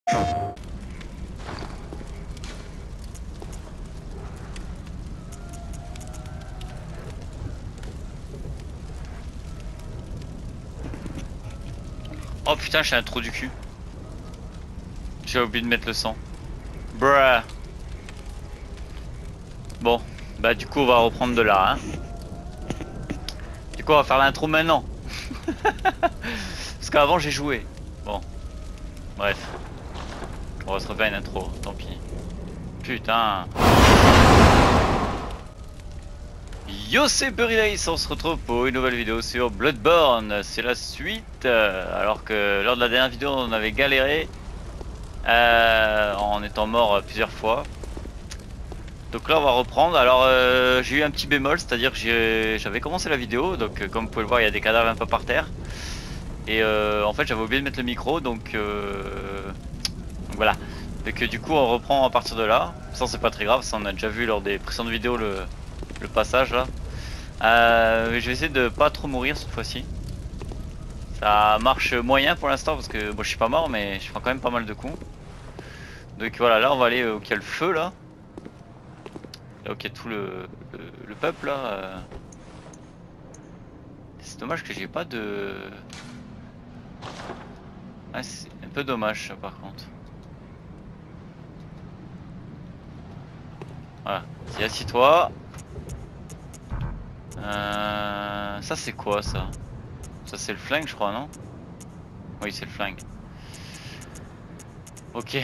Oh putain, j'ai un trou du cul. J'ai oublié de mettre le sang. Bruh. Bon, bah du coup on va reprendre de là, hein. Du coup on va faire l'intro maintenant. Parce qu'avant j'ai joué. Bon, bref. On va se refaire une intro, tant pis. Putain. Yo, c'est Burilace, on se retrouve pour une nouvelle vidéo sur Bloodborne. C'est la suite, alors que lors de la dernière vidéo on avait galéré en étant mort plusieurs fois. Donc là on va reprendre. Alors j'ai eu un petit bémol, c'est-à-dire que j'avais commencé la vidéo, donc comme vous pouvez le voir il y a des cadavres un peu par terre. Et en fait j'avais oublié de mettre le micro, donc voilà. Donc du coup on reprend à partir de là. Ça c'est pas très grave, ça on a déjà vu lors des précédentes vidéos le passage là. Je vais essayer de pas trop mourir cette fois-ci. Ça marche moyen pour l'instant parce que bon, je suis pas mort mais je prends quand même pas mal de coups. Donc voilà, là on va aller où il y a le feu là. Là où il y a tout le peuple là. C'est dommage que j'ai pas de... Ah, c'est un peu dommage ça par contre. Voilà, vas-y assis-toi. Ça c'est quoi ça? Ça c'est le flingue je crois, non? Oui c'est le flingue. Ok.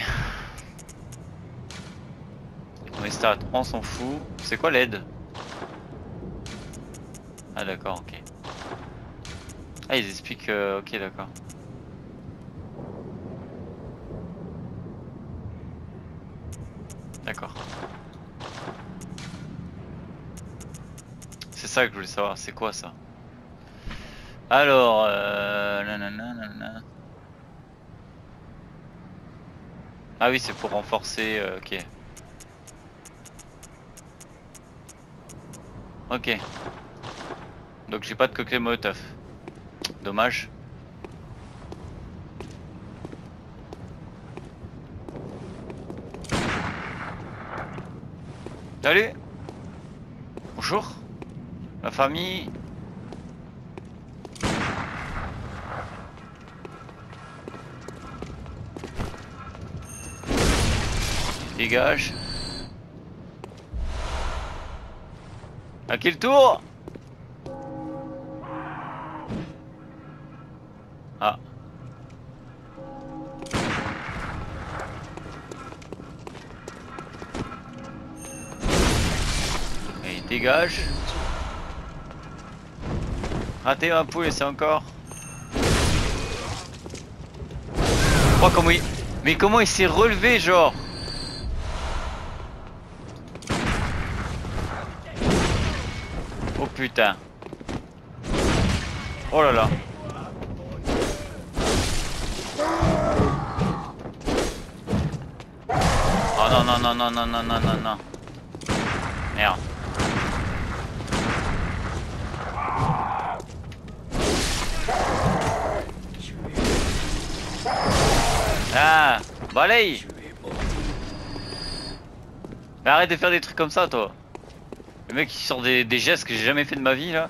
On est start, on s'en fout. C'est quoi l'aide? Ah d'accord, ok. Ah ils expliquent, ok d'accord. D'accord. C'est ça que je voulais savoir, c'est quoi ça? Alors, nanana. Ah oui, c'est pour renforcer, ok. Ok. Donc j'ai pas de cocktail Molotov. Dommage. Salut. Bonjour. Ma famille. Dégage. À quel tour? Ah. Et dégage. Raté ma poule et c'est encore. Oh comment il... Mais comment il s'est relevé genre? Oh putain. Oh là là. Oh non non non non non non non non non. Merde. Ah, balaye. Mais arrête de faire des trucs comme ça toi. Le mec il sort des gestes que j'ai jamais fait de ma vie là.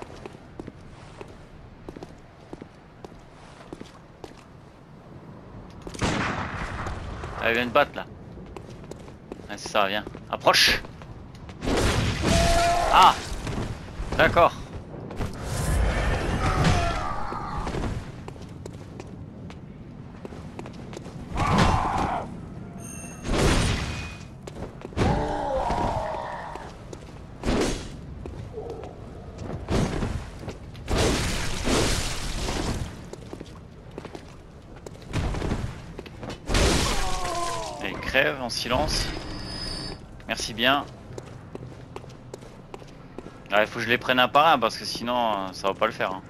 Ah, il vient de battre là. Ah, c'est ça, viens. Approche. Ah, d'accord. Et il crève en silence. Merci bien. Ah, il faut que je les prenne un par un parce que sinon ça va pas le faire. Hein.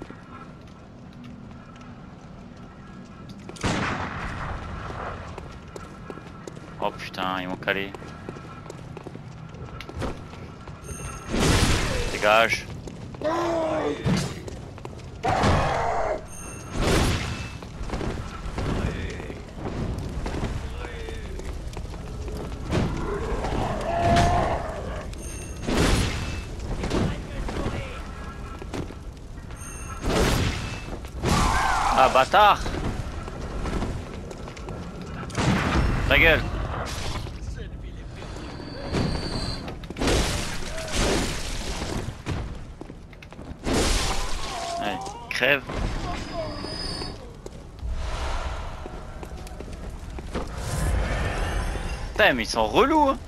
Oh putain, ils m'ont calé. Dégage. Ah, bâtard! Ta gueule! Allez, crève! Putain, mais ils sont relous, hein!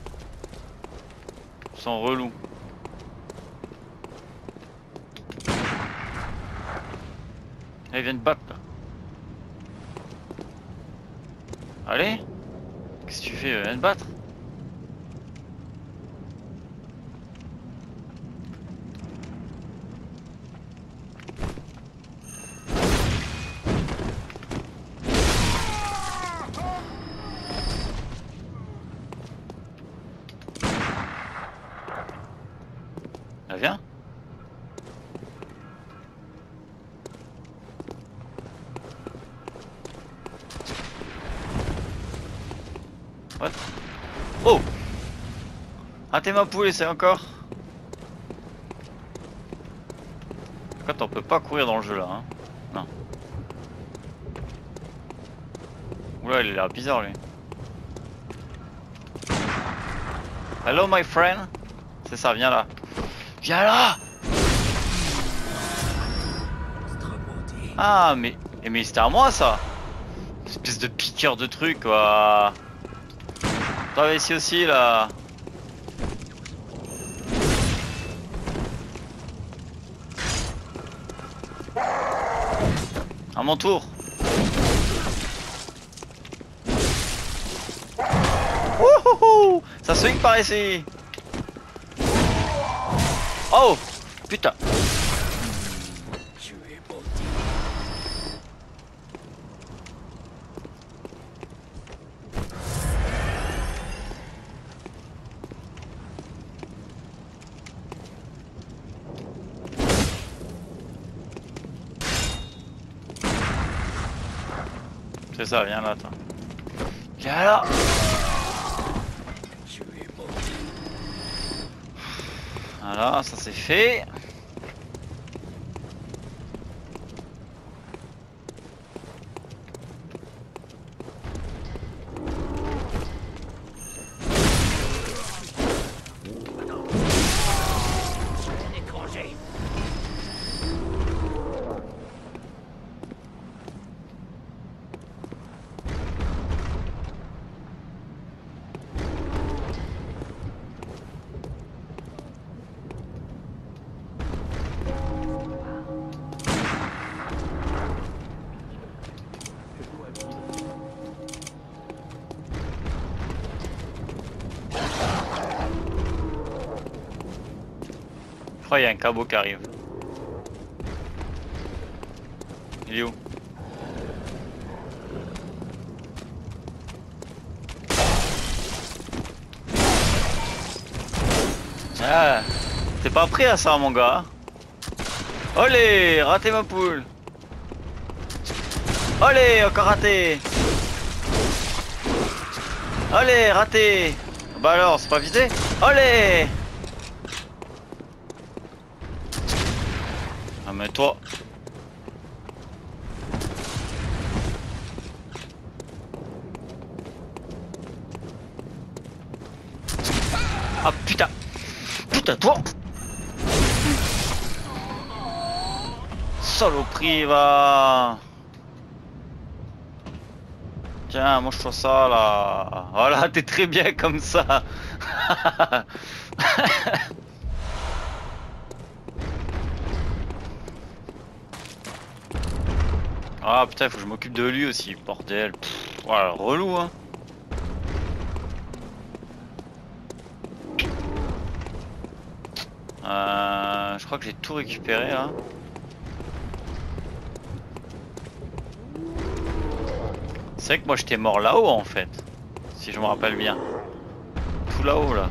Ils sont relous. Ils viennent battre là. Allez! Qu'est-ce que tu fais? Viens te battre! Ah, viens! What? Oh! Ah, t'es ma poule, c'est encore. En fait, on peut pas courir dans le jeu là, hein. Non. Oula, il a l'air bizarre lui. Hello my friend. C'est ça, viens là. Viens là! Ah, mais c'était à moi ça! Espèce de piqueur de truc quoi. Toi ici aussi là. À mon tour. Wouhou! Ça swing par ici. Oh! Putain! C'est ça, viens là, toi. Viens là! Voilà, ça c'est fait. Je crois qu'il y a un cabot qui arrive. Il est où? Ah, t'es pas prêt à ça mon gars? Olé, raté ma poule. Olé, encore raté. Olé, raté. Bah alors, c'est pas visé? Olé. Ah mais toi. Ah putain. Putain toi. Saloperie va. Tiens, mange-toi ça là. Voilà, t'es très bien comme ça. Ah putain, faut que je m'occupe de lui aussi, bordel. Pff, voilà, relou hein. Je crois que j'ai tout récupéré là. C'est vrai que moi j'étais mort là-haut en fait, si je me rappelle bien. Tout là-haut là.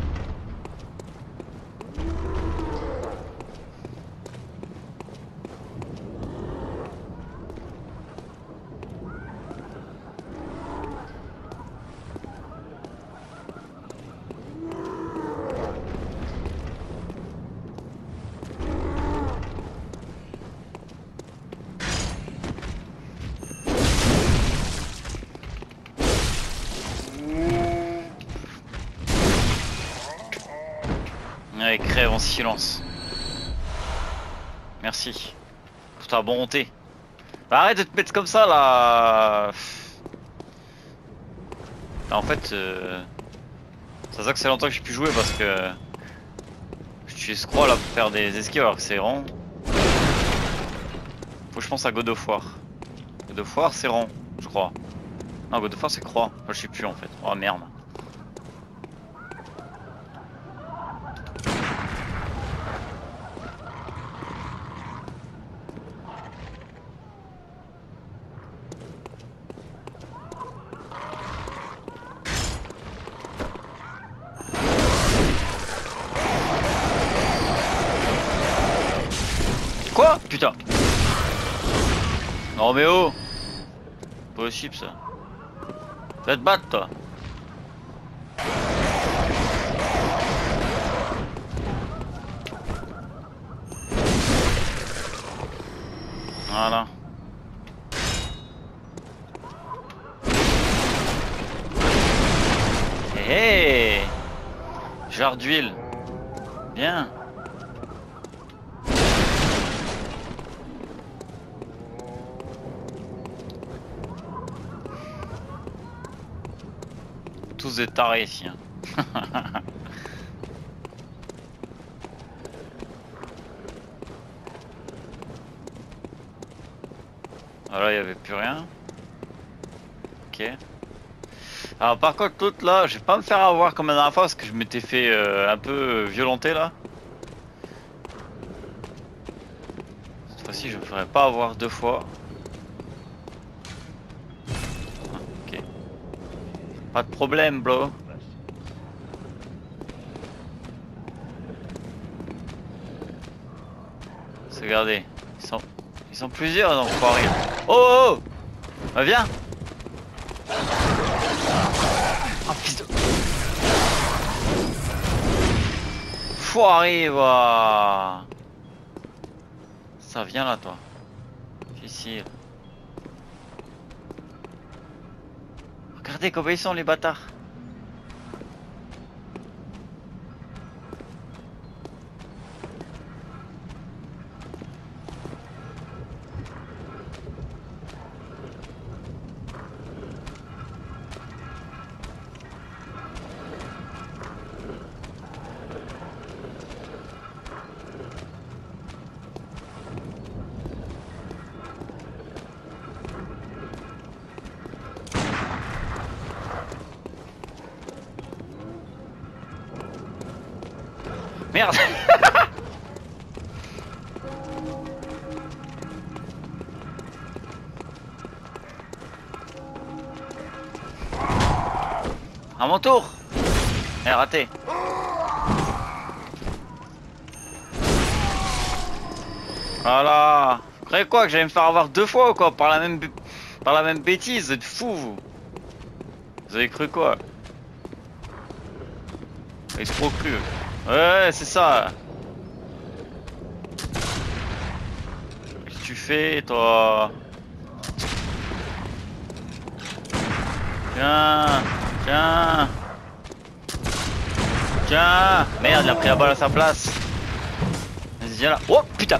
Allez, crève en silence. Merci. Pour ta bonté. Bah, arrête de te mettre comme ça là. En fait, c'est ça que c'est longtemps que j'ai pu jouer parce que je scroll là pour faire des esquives alors que c'est rond. Faut que je pense à God of War. God of War c'est rond, je crois. Non, God of War c'est croix. Moi je sais plus en fait. Oh merde. Quoi? Putain. Non mais oh. Possible ça. Va te battre toi. Voilà. Hé hey, jarre d'huile. Bien. Tous des tarés ici. Hein. Voilà, il n'y avait plus rien. Ok. Alors par contre l'autre là, je vais pas me faire avoir comme la dernière fois parce que je m'étais fait un peu violenter là. Cette fois-ci je me ferai pas avoir deux fois. Ah, ok. Pas de problème bro. Regardez, ils sont plusieurs dans le foiré. Oh oh, oh bah, viens. Oh fils de... Foiré va. Ça vient là toi. Difficile. Regardez comment ils sont les bâtards. Merde. À mon tour. Eh, raté. Voilà. Vous croyez quoi que j'allais me faire avoir deux fois ou quoi par la même bêtise, vous êtes fous vous. Vous avez cru quoi? Escroc cru. Ouais, c'est ça. Qu'est-ce que tu fais, toi? Tiens, tiens. Tiens. Merde, il a pris la balle à sa place. Vas-y, viens là. Oh, putain.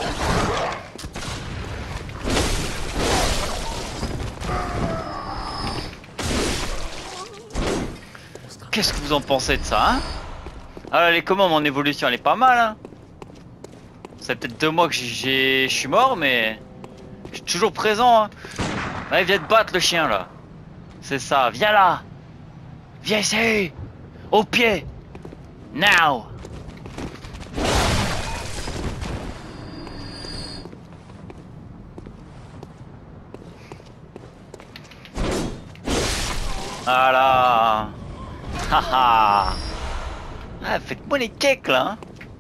Qu'est-ce que vous en pensez de ça, hein? Ah là, les commandes, mon évolution, elle est pas mal, hein. Ça fait peut-être 2 mois que je suis mort, mais je suis toujours présent, hein. Allez, viens te battre, le chien, là. C'est ça, viens là. Viens ici. Au pied. Now. Voilà. Haha. Ah, faites-moi les cakes là. Hein.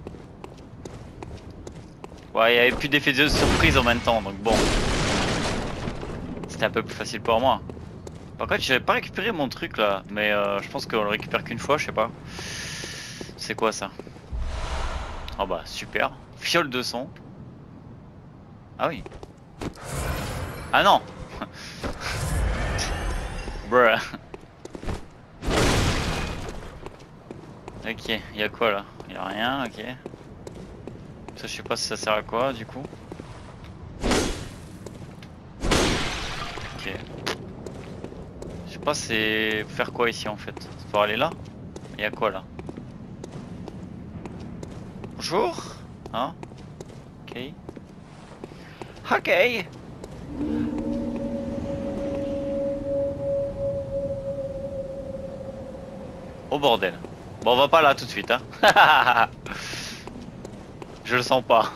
Ouais, il n'y avait plus d'effet de surprise en même temps, donc bon. C'était un peu plus facile pour moi. Par contre, j'avais pas récupéré mon truc là, mais je pense qu'on le récupère qu'une fois, je sais pas. C'est quoi ça? Oh bah super. Fiole de son. Ah oui. Ah non. Bruh. Ok, y a quoi là? Y a rien, ok. Ça, je sais pas si ça sert à quoi du coup. Ok. Je sais pas c'est faire quoi ici en fait. C'est pour aller là? Y a quoi là? Bonjour? Hein? Ok. Ok. Oh bordel. Bon on va pas là tout de suite hein. Je le sens pas.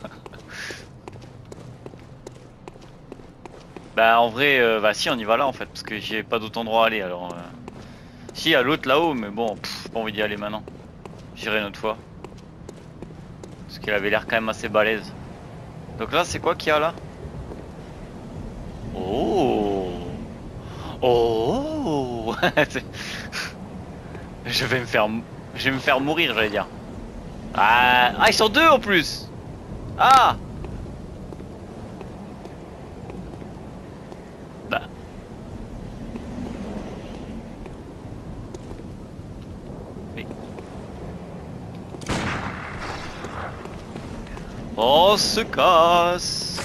Bah en vrai bah si on y va là en fait parce que j'ai pas d'autre endroit à aller alors si à l'autre là-haut mais bon pas envie d'y aller maintenant. J'irai une autre fois. Parce qu'il avait l'air quand même assez balèze. Donc là c'est quoi qu'il y a là? Oh. Oh. Je vais me faire je vais me faire mourir j'allais dire. Ah ils sont deux en plus. Ah bah mais on se casse.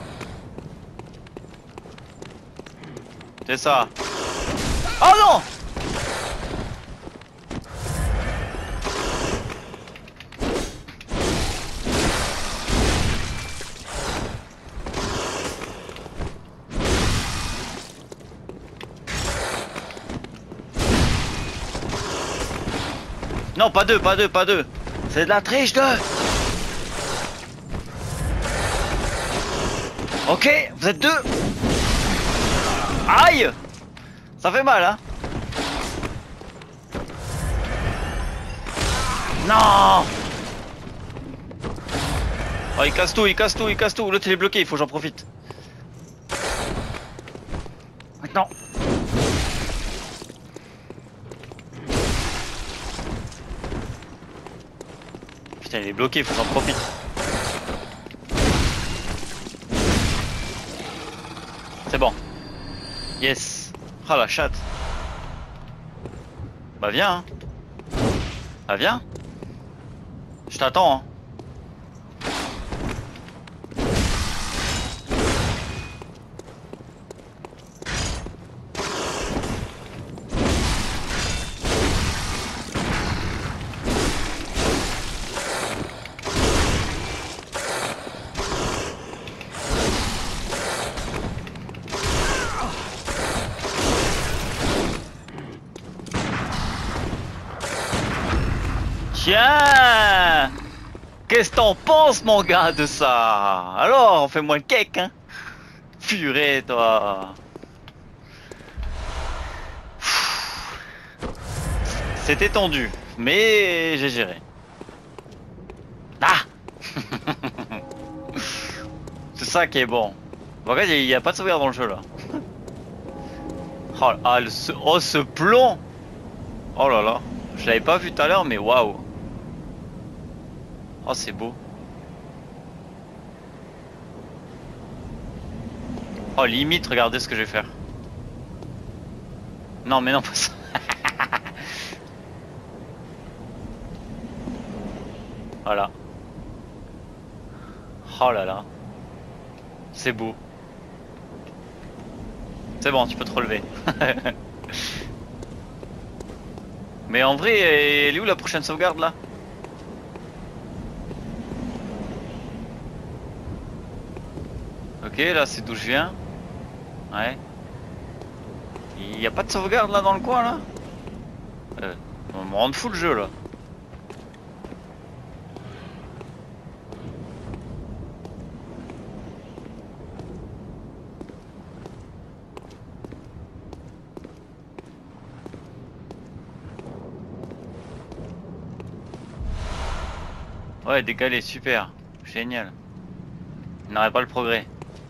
C'est ça. Oh non. Non pas deux, pas deux, pas deux. C'est de la triche de. Ok, vous êtes deux. Aïe. Ça fait mal hein. Non. Oh il casse tout, il casse tout, il casse tout. L'autre il est bloqué, il faut que j'en profite. Maintenant. Putain il est bloqué, il faut que j'en profite. C'est bon. Yes. Ah la chatte. Bah viens hein. Bah viens. Je t'attends hein. Tiens. Qu'est-ce que t'en penses mon gars de ça? Alors, fais-moi le cake hein. Purée toi. C'était tendu, mais j'ai géré. Ah. C'est ça qui est bon. En fait, il n'y a pas de sauvegarde dans le jeu là. Oh, ah, oh, ce plomb. Oh là là. Je l'avais pas vu tout à l'heure, mais waouh. Oh, c'est beau. Oh, limite, regardez ce que je vais faire. Non, mais non, pas ça. Voilà. Oh là là. C'est beau. C'est bon, tu peux te relever. Mais en vrai, elle est où la prochaine sauvegarde là? Ok, là c'est d'où je viens. Ouais. Il n'y a pas de sauvegarde là dans le coin là? On me rend fou le jeu là. Ouais, décalé, super. Génial. Il n'aurait pas le progrès.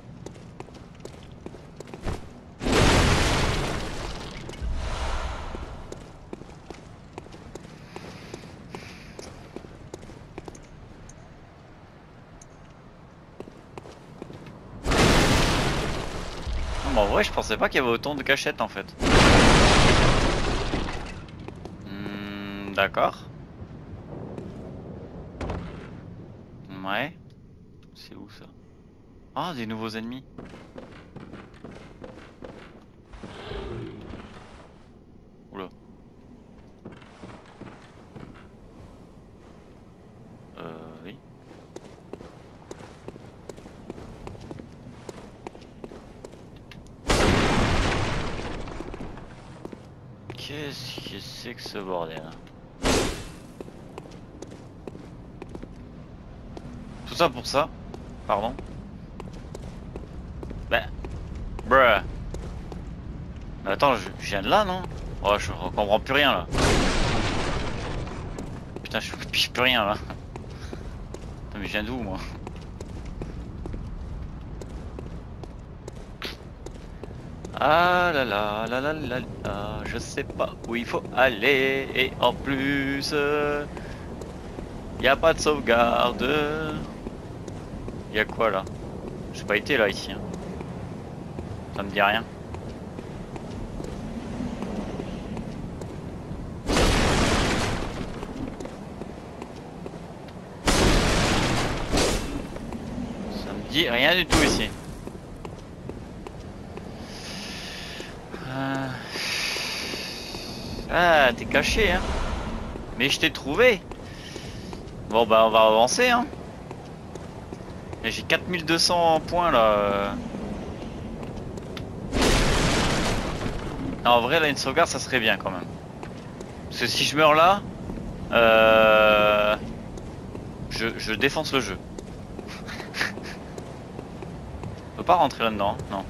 Non, mais en vrai, je pensais pas qu'il y avait autant de cachettes en fait. D'accord. Ouais. C'est où ça? Ah, des nouveaux ennemis. Oula. Oui. Qu'est-ce que c'est que ce bordel? Tout ça pour ça? Pardon? Ben... Bruh. Mais attends, je viens de là, non? Oh, je comprends plus rien, là. Putain, je pige plus rien, là. Putain, mais je viens d'où, moi? Ah là là là là là là, je sais pas où il faut aller. Et en plus, y a pas de sauvegarde. Y a quoi, là? J'ai pas été là, ici, hein. Ça me dit rien. Ça me dit rien du tout ici. Ah, t'es caché, hein. Mais je t'ai trouvé. Bon, bah, on va avancer, hein. J'ai 4200 points, là. Non, en vrai, là, une sauvegarde, ça serait bien, quand même. Parce que si je meurs là, je défonce le jeu. On peut pas rentrer là-dedans, non.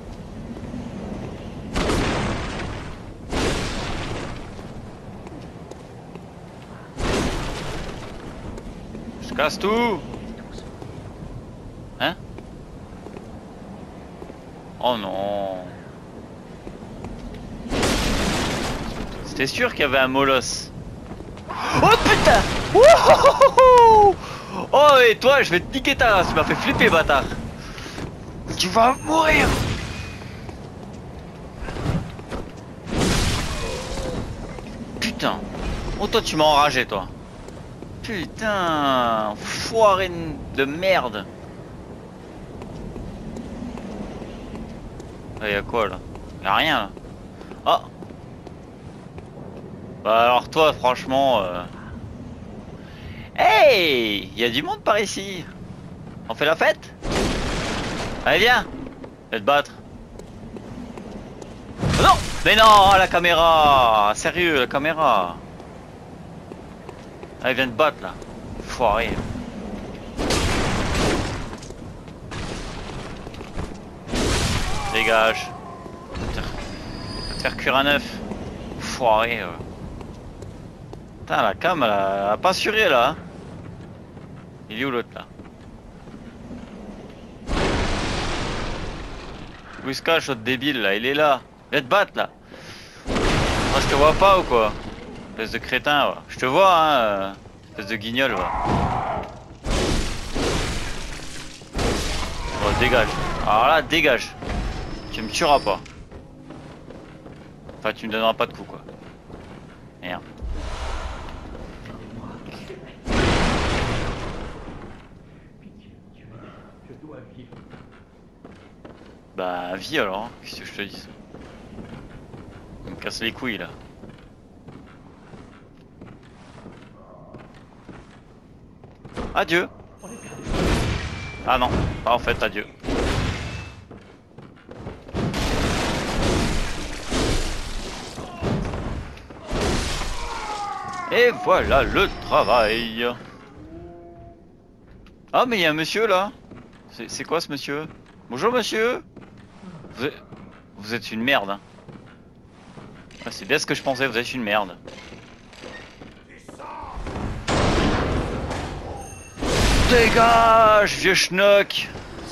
Je casse tout. Hein? Oh non. C'était sûr qu'il y avait un molosse. Oh putain! Wouhouhouhou! Oh, et toi, je vais te niquer ta race, tu m'as fait flipper, bâtard. Tu vas mourir! Putain! Oh, toi, tu m'as enragé, toi. Putain! Foiré de merde! Y'a quoi là? Y'a rien là. Ah! Bah alors toi franchement Hey! Y'a du monde par ici! On fait la fête? Allez viens! Viens te battre! Oh non! Mais non! La caméra! Sérieux la caméra! Allez viens te battre là! Foiré! Dégage! Va te faire cuire un œuf! Foiré! Putain la cam elle a pas assuré là! Hein. Il est où l'autre là? Où il se cache l'autre débile là? Il est là! Viens te battre là! Moi je te vois pas ou quoi? Espèce de crétin ouais. Je te vois hein! Espèce de guignol ouais. Oh dégage! Alors là dégage! Tu me tueras pas! Enfin tu me donneras pas de coups quoi. Merde. Bah vie alors, hein. Qu'est-ce que je te dis? Il me casse les couilles là. Adieu. Ah non, pas en fait adieu. Et voilà le travail. Ah mais il y a un monsieur là. C'est quoi ce monsieur? Bonjour monsieur. Vous êtes une merde. Hein. Ah, c'est bien ce que je pensais, vous êtes une merde. Dégage, vieux schnock.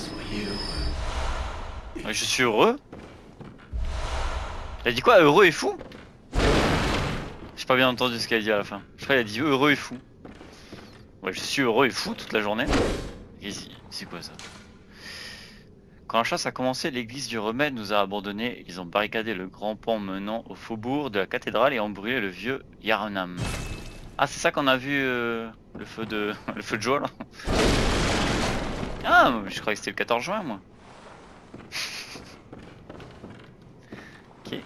Je suis heureux. Elle a dit quoi, heureux et fou? J'ai pas bien entendu ce qu'elle a dit à la fin. Je crois qu'elle a dit heureux et fou. Ouais, je suis heureux et fou toute la journée. C'est quoi ça? Quand la chasse a commencé, l'église du remède nous a abandonnés. Ils ont barricadé le grand pont menant au faubourg de la cathédrale et ont brûlé le vieux Yarnam. Ah, c'est ça qu'on a vu le feu de Joe là. Ah, je croyais que c'était le 14 juin moi. Ok.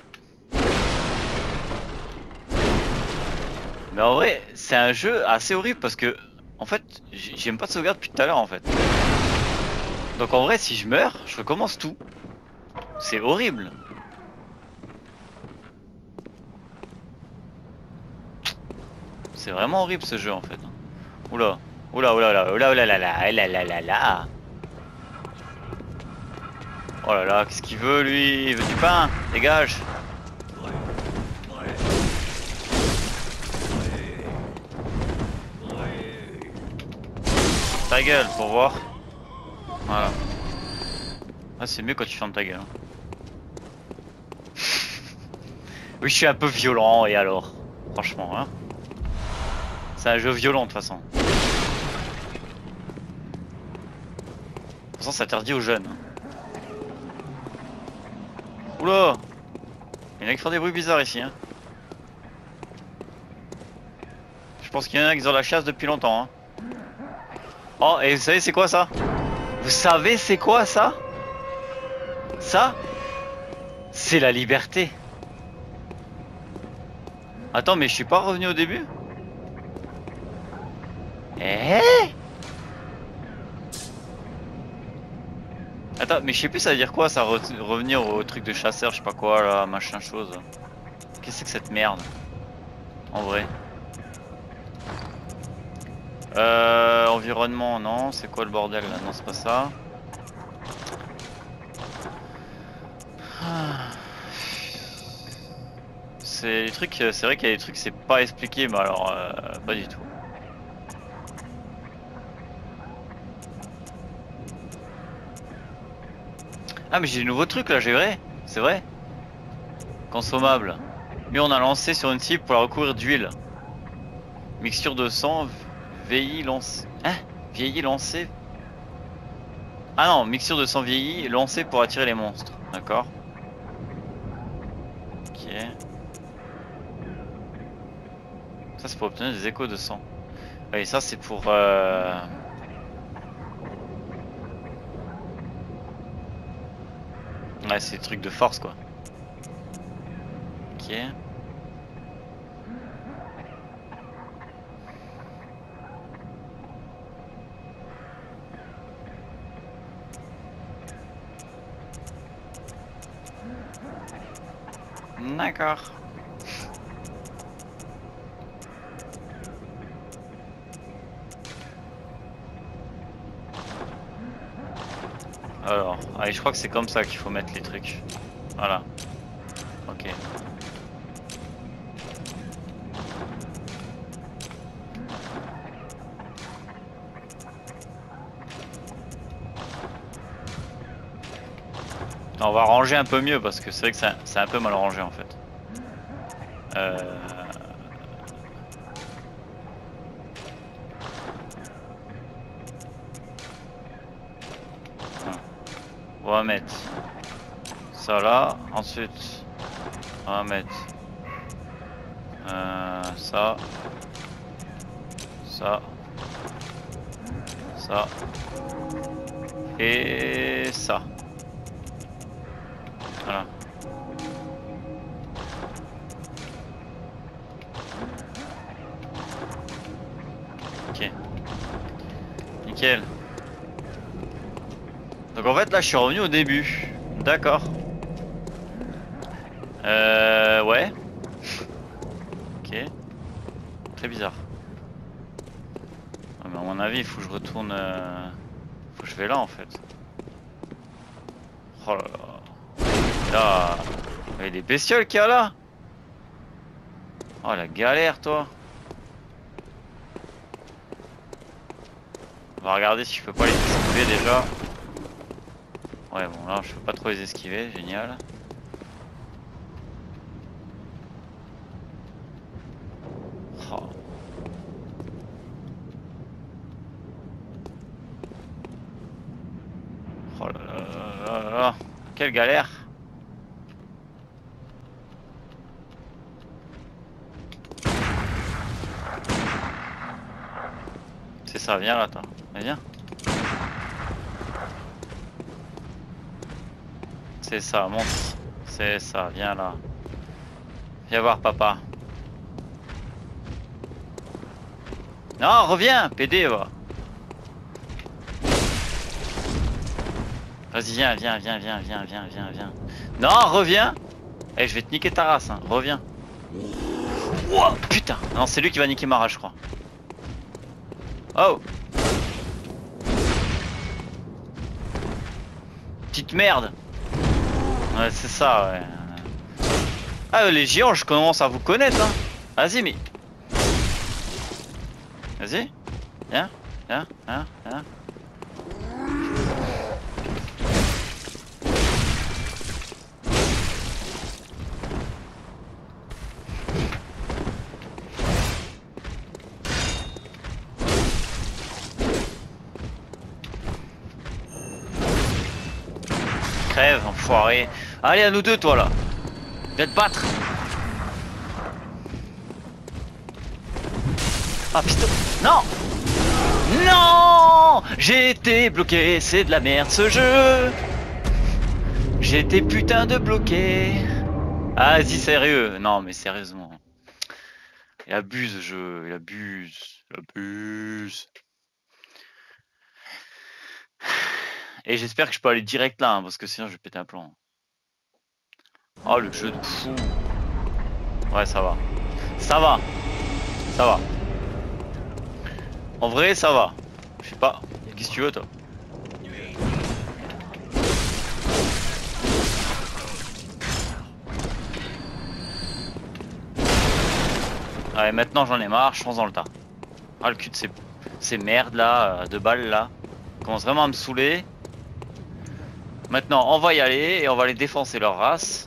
Mais en vrai, c'est un jeu assez horrible parce que, en fait, j'aime pas de sauvegarde depuis tout à l'heure en fait. Donc en vrai, si je meurs, je recommence tout. C'est horrible. C'est vraiment horrible ce jeu en fait. Oula, oula, oula, oula, oula, oula, là, là, là, là, là, là. Oh là là, qu'est-ce qu'il veut lui? Il veut du pain? Dégage! Ta gueule pour voir. Voilà. Ah, c'est mieux quand tu fermes ta gueule. Oui, je suis un peu violent et alors? Franchement, hein? C'est un jeu violent de toute façon. De toute façon, c'est interdit aux jeunes. Oula! Il y en a qui font des bruits bizarres ici, hein. Je pense qu'il y en a qui ont la chasse depuis longtemps, hein. Oh, et vous savez c'est quoi ça? Vous savez c'est quoi ça? Ça? C'est la liberté. Attends, mais je suis pas revenu au début? Eh? Attends, mais je sais plus ça veut dire quoi ça, revenir au truc de chasseur, je sais pas quoi là, machin chose. Qu'est-ce que c'est que cette merde? En vrai. Environnement, non, c'est quoi le bordel là? Non, c'est pas ça. C'est des trucs, c'est vrai qu'il y a des trucs, c'est pas expliqué, mais alors, pas du tout. Ah, mais j'ai des nouveaux trucs là, j'ai vrai, c'est vrai. Consommable. Mais on a lancé sur une cible pour la recouvrir d'huile. Mixture de sang, vieilli, lancé. Hein? Vieilli, lancé. Ah non, mixture de sang vieilli, lancé pour attirer les monstres. D'accord. Ok. Ça c'est pour obtenir des échos de sang. Et ça c'est pour... Ouais, c'est des trucs de force quoi. Ok. D'accord. Alors, allez, je crois que c'est comme ça qu'il faut mettre les trucs. Voilà. Ok. On va ranger un peu mieux parce que c'est vrai que c'est un peu mal rangé en fait. On va mettre ça là, ensuite on va mettre ça, ça, ça et ça. Voilà. Ok. Nickel. Donc en fait là je suis revenu au début. D'accord. Ouais. Ok. Très bizarre. Ouais, mais à mon avis il faut que je retourne... Faut que je vais là en fait. Oh là là. Là. Il y a des bestioles qu'il y a là. Oh la galère toi. On va regarder si je peux pas les esquiver déjà. Ouais bon là je peux pas trop les esquiver, génial. Oh. Oh là là là là là. Quelle galère. C'est ça, viens là toi. Viens. C'est ça, monte. C'est ça, viens là. Viens voir papa. Non, reviens, PD, va. Vas-y, viens. Non, reviens. Eh, je vais te niquer ta race, hein. Reviens. Wow, putain. Non, c'est lui qui va niquer ma race, je crois. Oh. Petite merde. Ouais, c'est ça, ouais. Ah, les géants, je commence à vous connaître, hein. Vas-y, mais... Vas-y. Viens. Crève, enfoiré. Allez, à nous deux, toi, là. Viens te battre. Ah, putain. Non. Non. J'ai été bloqué. C'est de la merde, ce jeu. J'ai été putain de bloqué. Ah, vas-y, sérieux. Non, mais sérieusement. Il abuse, ce jeu. Il abuse. Et j'espère que je peux aller direct là, hein, parce que sinon je vais péter un plomb. Oh, le jeu de fou. Ouais, ça va. Ça va. En vrai, ça va. Je sais pas. Qu'est-ce que tu veux, toi? Allez, maintenant j'en ai marre, je fonce dans le tas. Ah, le cul de ces merdes là, de balles là. Commence vraiment à me saouler. Maintenant, on va y aller et on va les défoncer leur race.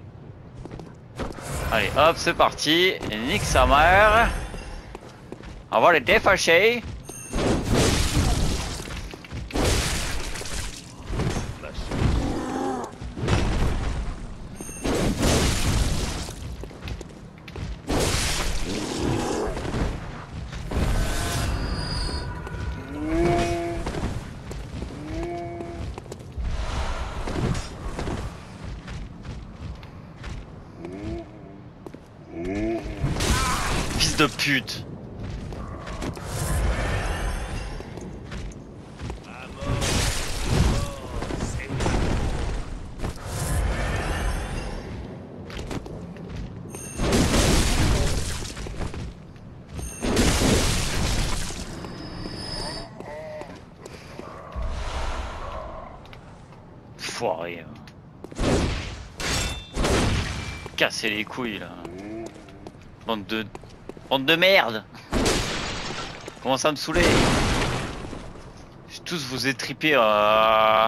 Allez, hop, c'est parti. Et nique sa mère. On va les défâcher. Fils de pute. Foiré. Casser les couilles là. Bande de merde. Commence à me saouler. Je vais tous vous étriper en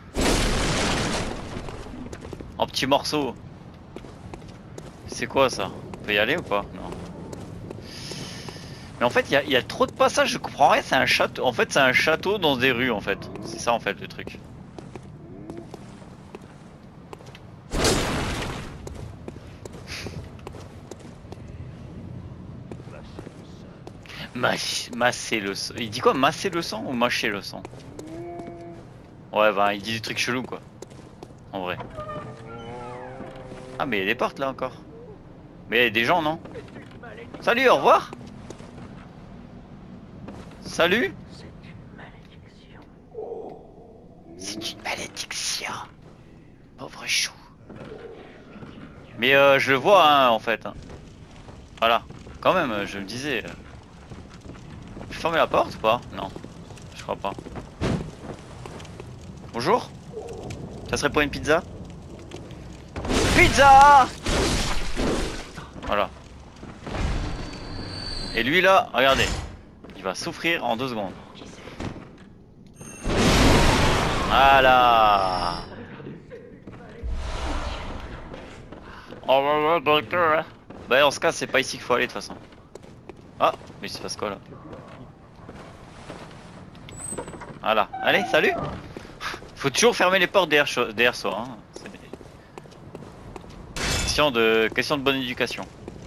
petits morceaux. C'est quoi ça? On peut y aller ou pas? Non. Mais en fait il y a trop de passages, je comprends rien, c'est un château. En fait c'est un château dans des rues en fait. C'est ça en fait le truc. Masser le sang. Il dit quoi? Masser le sang ou mâcher le sang? Ouais, bah il dit des trucs chelous quoi. En vrai. Ah, mais il y a des portes là encore. Mais il y a des gens, non? Salut, au revoir. Salut. C'est une malédiction. Pauvre chou. Mais je le vois hein, en fait. Voilà. Quand même, je me disais. On peut fermer la porte ou pas? Non. Je crois pas. Bonjour. Ça serait pour une pizza? Pizza! Voilà. Et lui là, regardez. Il va souffrir en 2 secondes. Voilà. Oh, docteur. Bah en ce cas c'est pas ici qu'il faut aller de toute façon. Ah, mais il se passe quoi là? Voilà. Allez, salut. Faut toujours fermer les portes derrière soi. Hein. Question de bonne éducation.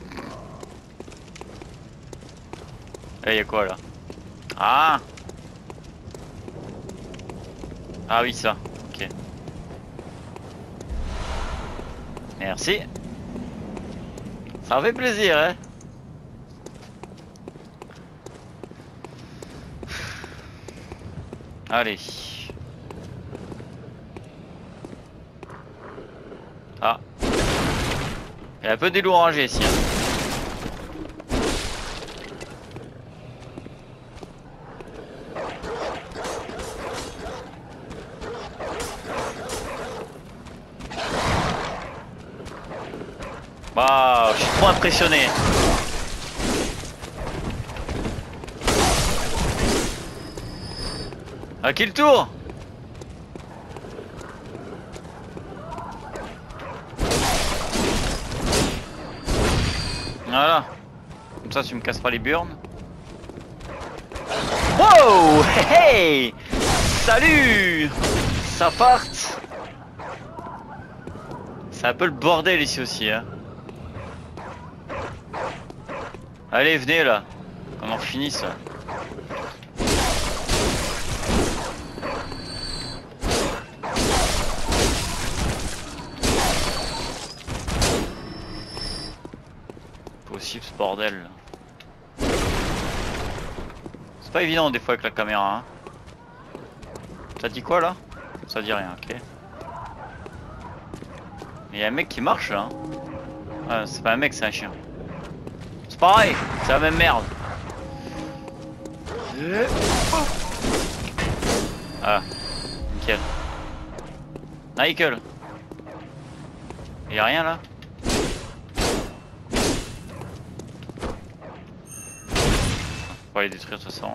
Et y'a quoi là? Ah. Ah oui ça. Ok. Merci. Ça fait plaisir, hein. Allez. Ah. Il y a un peu des loups enragés ici. Hein. Waouh, je suis trop impressionné. À qui le tour? Voilà. Comme ça tu me casses pas les burnes. Wow! Hey, hey! Salut! Ça part! C'est un peu le bordel ici aussi, hein. Allez, venez là. On en finisse. Possible ce bordel. C'est pas évident des fois avec la caméra. Hein. Ça dit quoi là? Ça dit rien, ok. Mais y a un mec qui marche là. Hein. Ah, c'est pas un mec, c'est un chien. C'est pareil, c'est la même merde. Ah, nickel. Nickel. Y'a rien là? On va les détruire de toute façon.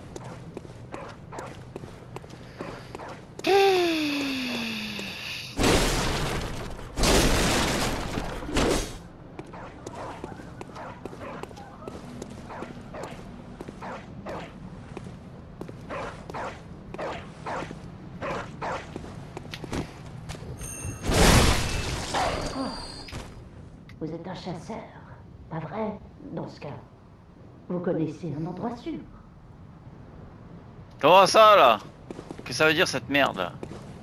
Vous êtes un chasseur, pas vrai? Dans ce cas, vous connaissez un endroit sûr. Comment ça là? Qu'est-ce que ça veut dire cette merde là?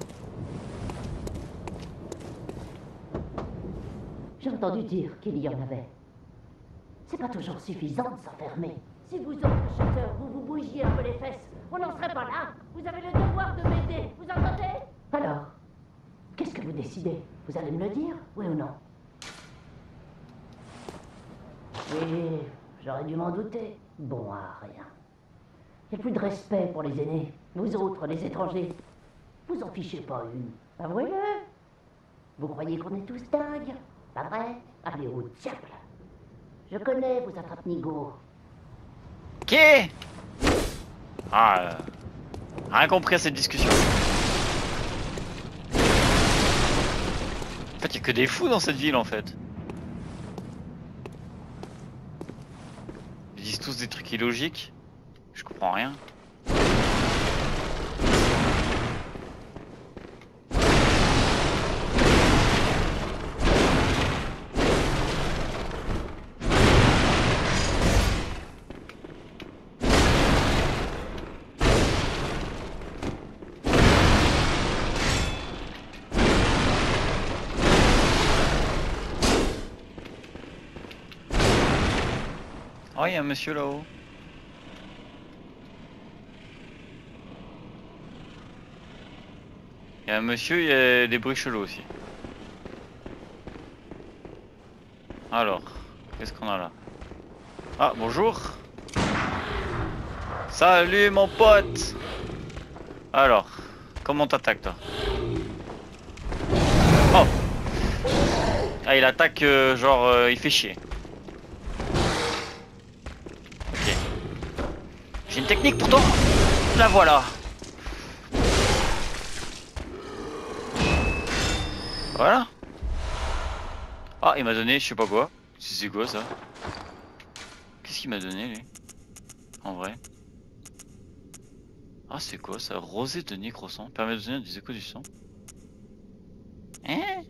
J'ai entendu dire qu'il y en avait. C'est pas toujours suffisant de s'enfermer. Si vous autres chasseurs, vous bougiez un peu les fesses, on n'en serait pas là. Vous avez le devoir de m'aider, vous entendez? Alors, qu'est-ce que vous décidez? Vous allez me le dire, oui ou non? Oui, j'aurais dû m'en douter. Bon à rien. Il n'y a plus de respect pour les aînés. Vous autres, les étrangers, vous en fichez pas une. Avouez-le. Vous croyez qu'on est tous dingues? Pas vrai? Allez au diable. Je connais vos attrape-nigauds. Ok. Ah, rien compris à cette discussion. En fait, il n'y a que des fous dans cette ville en fait. Ils disent tous des trucs illogiques. Je comprends rien. Oh, il y a un monsieur là-haut. Il y a un monsieur, il y a des bruits chelous aussi. Alors, qu'est-ce qu'on a là? Ah, bonjour. Salut mon pote. Alors, comment t'attaques toi? Oh. Ah, il attaque genre il fait chier. Ok. J'ai une technique pour toi. La voilà. Voilà. Ah, il m'a donné je sais pas quoi. C'est quoi ça? Qu'est-ce qu'il m'a donné lui? En vrai. Ah, c'est quoi ça? Rosée de nécrosant. Permet de donner des échos du sang. Hein?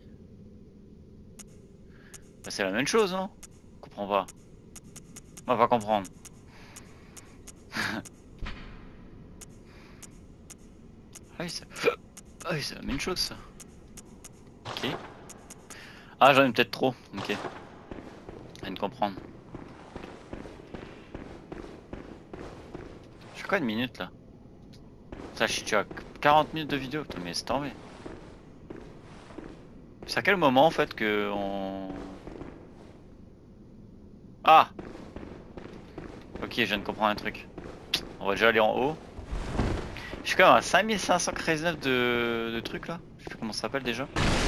Bah, c'est la même chose, non? Je comprends pas. On va pas comprendre. Ah oui, c'est la même chose ça. Ok. Ah, j'en ai peut-être trop. Ok. Je viens de comprendre. Je fais quoi une minute là? Ça, je suis à 40 minutes de vidéo. Putain, mais c'est tombé. C'est à quel moment en fait que on... Ah! Ok, je viens de comprendre un truc. On va déjà aller en haut. Je suis quand même à 5519 de trucs là. Je sais plus comment ça s'appelle déjà.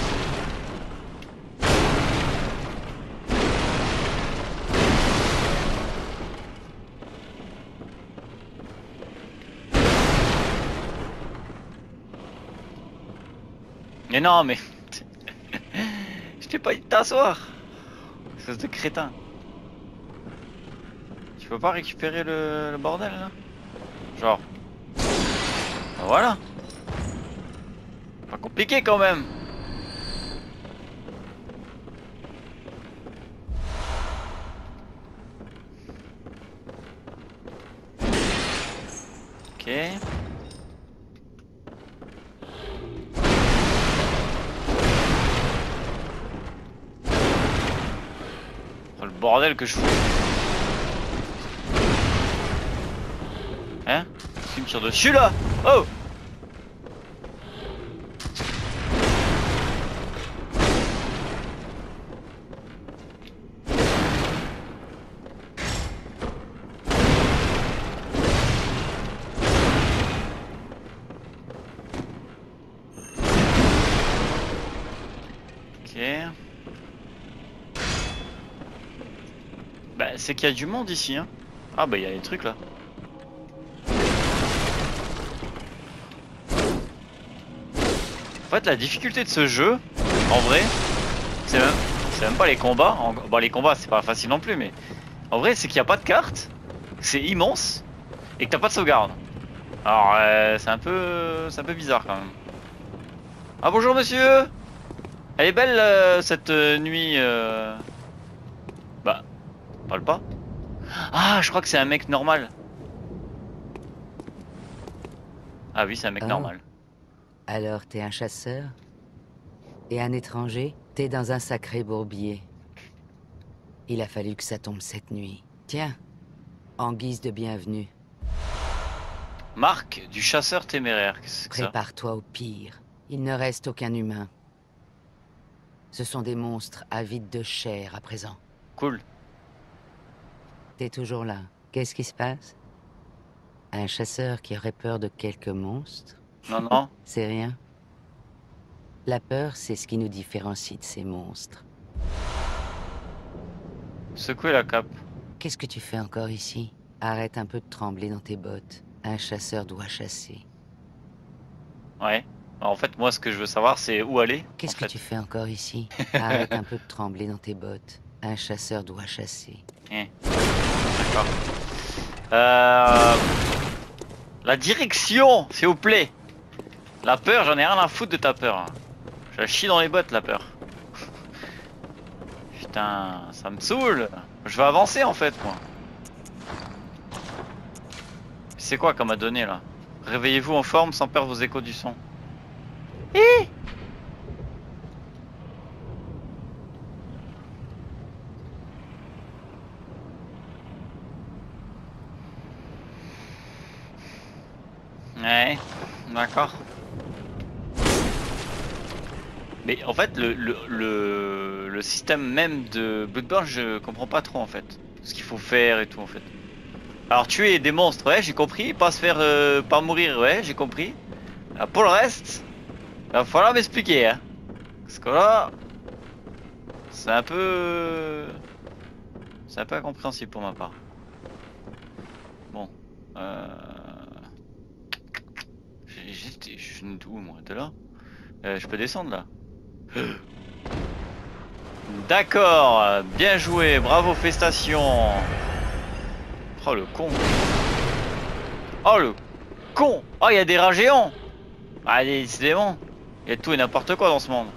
Mais non, mais... Je t'ai pas dit de t'asseoir. Espèce de crétin. Tu peux pas récupérer le bordel là? Genre... Ben voilà. Pas compliqué quand même. Ok. Oh, le bordel que je fous. Hein? Tu me tires dessus là? Oh! Ok. Bah c'est qu'il y a du monde ici hein. Ah bah il y a des trucs là. En fait la difficulté de ce jeu, en vrai, c'est même pas les combats. Bon les combats c'est pas facile non plus mais en vrai c'est qu'il n'y a pas de carte, c'est immense et que t'as pas de sauvegarde. Alors c'est un peu bizarre quand même. Ah bonjour monsieur. Elle est belle cette nuit. Bah parle pas. Ah je crois que c'est un mec normal. Ah oui c'est un mec Oh. normal. Alors t'es un chasseur? Et un étranger? T'es dans un sacré bourbier. Il a fallu que ça tombe cette nuit. Tiens, en guise de bienvenue, Marque du chasseur téméraire. Qu'est-ce que c'est que ça? prépare-toi au pire. Il ne reste aucun humain. Ce sont des monstres avides de chair à présent. Cool. T'es toujours là. Qu'est-ce qui se passe? Un chasseur qui aurait peur de quelques monstres? Non non. C'est rien. La peur, c'est ce qui nous différencie de ces monstres. Secouer la cape. Qu'est-ce que tu fais encore ici? Arrête un peu de trembler dans tes bottes. Un chasseur doit chasser. Ouais. Alors, en fait moi ce que je veux savoir c'est où aller. Qu'est-ce en que fait. tu fais encore ici? Arrête un peu de trembler dans tes bottes. Un chasseur doit chasser. D'accord. La direction, s'il vous plaît. La peur, j'en ai rien à foutre de ta peur. Hein. Je la chie dans les bottes, la peur. Putain, ça me saoule. Je vais avancer en fait, moi. C'est quoi qu'on m'a donné là? Réveillez-vous en forme sans perdre vos échos du son. Ouais, d'accord. Mais en fait, le système même de Bloodborne, je comprends pas trop en fait. Ce qu'il faut faire et tout en fait. Alors tuer des monstres, ouais, j'ai compris. Pas se faire, pas mourir, ouais, j'ai compris. Alors, pour le reste, il va falloir m'expliquer, hein. Parce que là, c'est un peu incompréhensible pour ma part. Bon, je suis où moi? De là? Je peux descendre là? D'accord, bien joué, bravo, félicitations. Oh le con. Oh le con. Oh il y a des rats géants. Ah décidément. Il y a tout et n'importe quoi dans ce monde.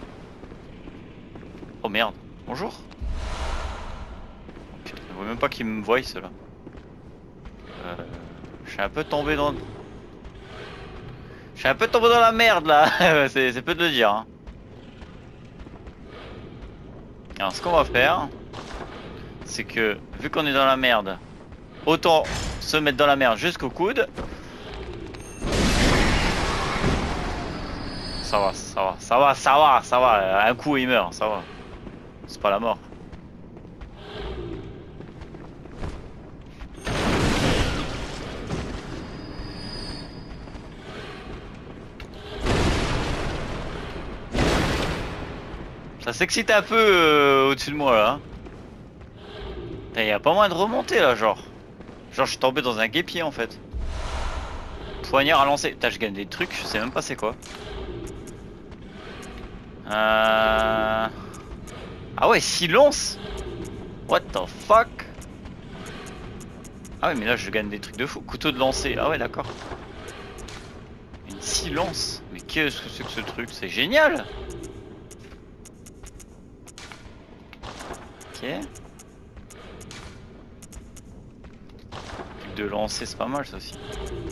Oh merde, bonjour. Putain, je vois même pas qu'ils me voient ceux-là. Je suis un peu tombé dans... Je suis un peu tombé dans la merde là. C'est peu de le dire hein. Alors ce qu'on va faire, c'est que vu qu'on est dans la merde, autant se mettre dans la merde jusqu'au coude. Ça va, ça va, ça va, ça va, ça va. Un coup il meurt, ça va. C'est pas la mort. Ça s'excite un peu au-dessus de moi là. Il y a pas moyen de remonter là, genre. Genre je suis tombé dans un guépier en fait. Poignard à lancer. Putain, je gagne des trucs, je sais même pas c'est quoi. Ah ouais, silence. What the fuck. Ah ouais, mais là je gagne des trucs de fou. Couteau de lancer. Ah ouais, d'accord. Une silence. Mais qu'est-ce que c'est que ce truc? C'est génial. Ok. De lancer, c'est pas mal ça aussi.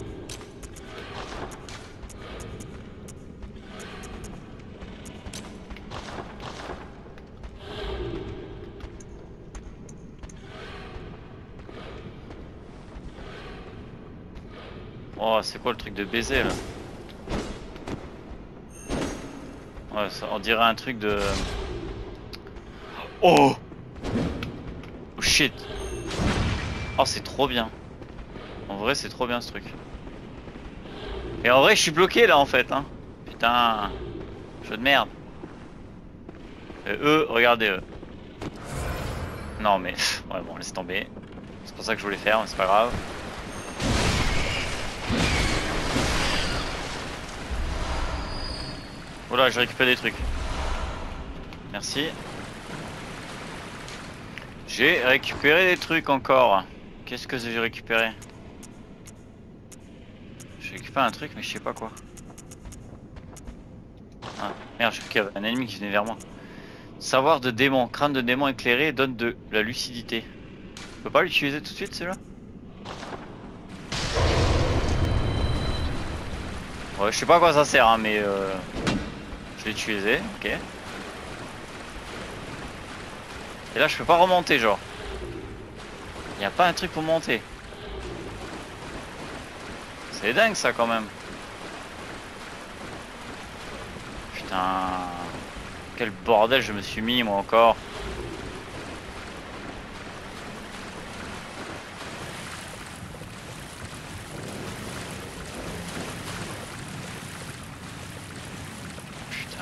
Oh, c'est quoi le truc de baiser là? Ouais, ça, on dirait un truc de... Oh! Oh shit! Oh, c'est trop bien. En vrai, c'est trop bien ce truc. Et en vrai, je suis bloqué là en fait. Hein. Putain, jeu de merde. Et eux, regardez eux. Non mais, ouais bon, laisse tomber. C'est pour ça que je voulais faire, mais c'est pas grave. Voilà, j'ai récupéré des trucs. Merci. J'ai récupéré des trucs encore. Qu'est-ce que j'ai récupéré? J'ai récupéré un truc mais je sais pas quoi. Ah merde, j'ai cru qu'il y avait un ennemi qui venait vers moi. Savoir de démon, crâne de démon éclairé donne de la lucidité. Je peux pas l'utiliser tout de suite celui-là? Ouais, je sais pas à quoi ça sert hein, mais je l'ai utilisé, ok. Et là je peux pas remonter genre. Y a pas un truc pour monter. C'est dingue ça quand même. Putain. Quel bordel je me suis mis moi encore. Putain.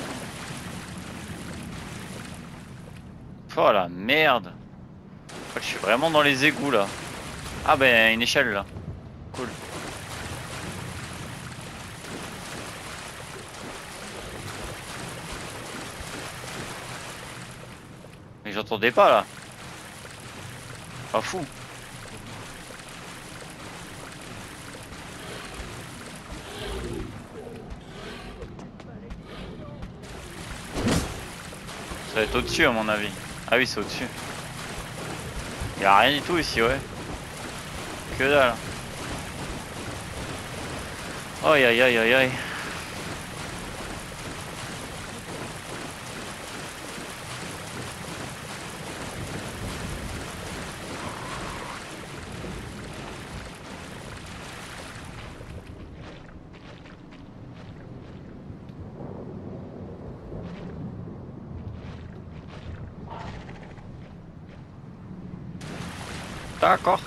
Oh la merde. En fait, je suis vraiment dans les égouts là. Ah ben une échelle là. Cool. Mais j'entendais pas là. Pas fou. Ça va être au-dessus à mon avis. Ah oui, c'est au-dessus. Il y a rien du tout ici, ouais. Que dalle. Aïe aïe aïe aïe aïe. D'accord.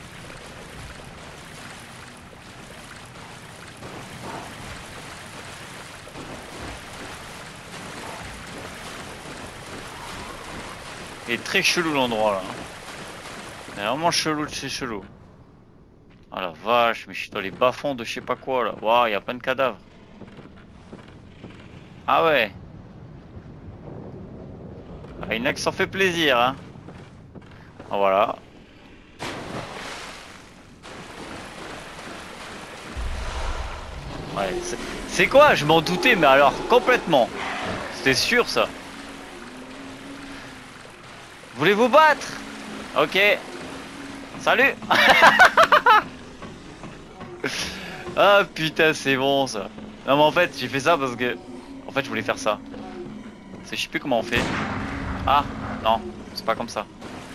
Il est très chelou l'endroit là. Il est vraiment chelou de chez chelou. Oh la vache, mais je suis dans les bas-fonds de je sais pas quoi là. Waouh, il y a plein de cadavres. Ah ouais. Ah, il y en a qui s'en fait plaisir hein. Oh, voilà. Ouais, c'est quoi? Je m'en doutais, mais alors complètement. C'était sûr ça. Voulez-vous battre? Ok. Salut. Ah putain, c'est bon ça. Non mais en fait, j'ai fait ça parce que... En fait, je voulais faire ça. Je sais plus comment on fait. Ah, non, c'est pas comme ça.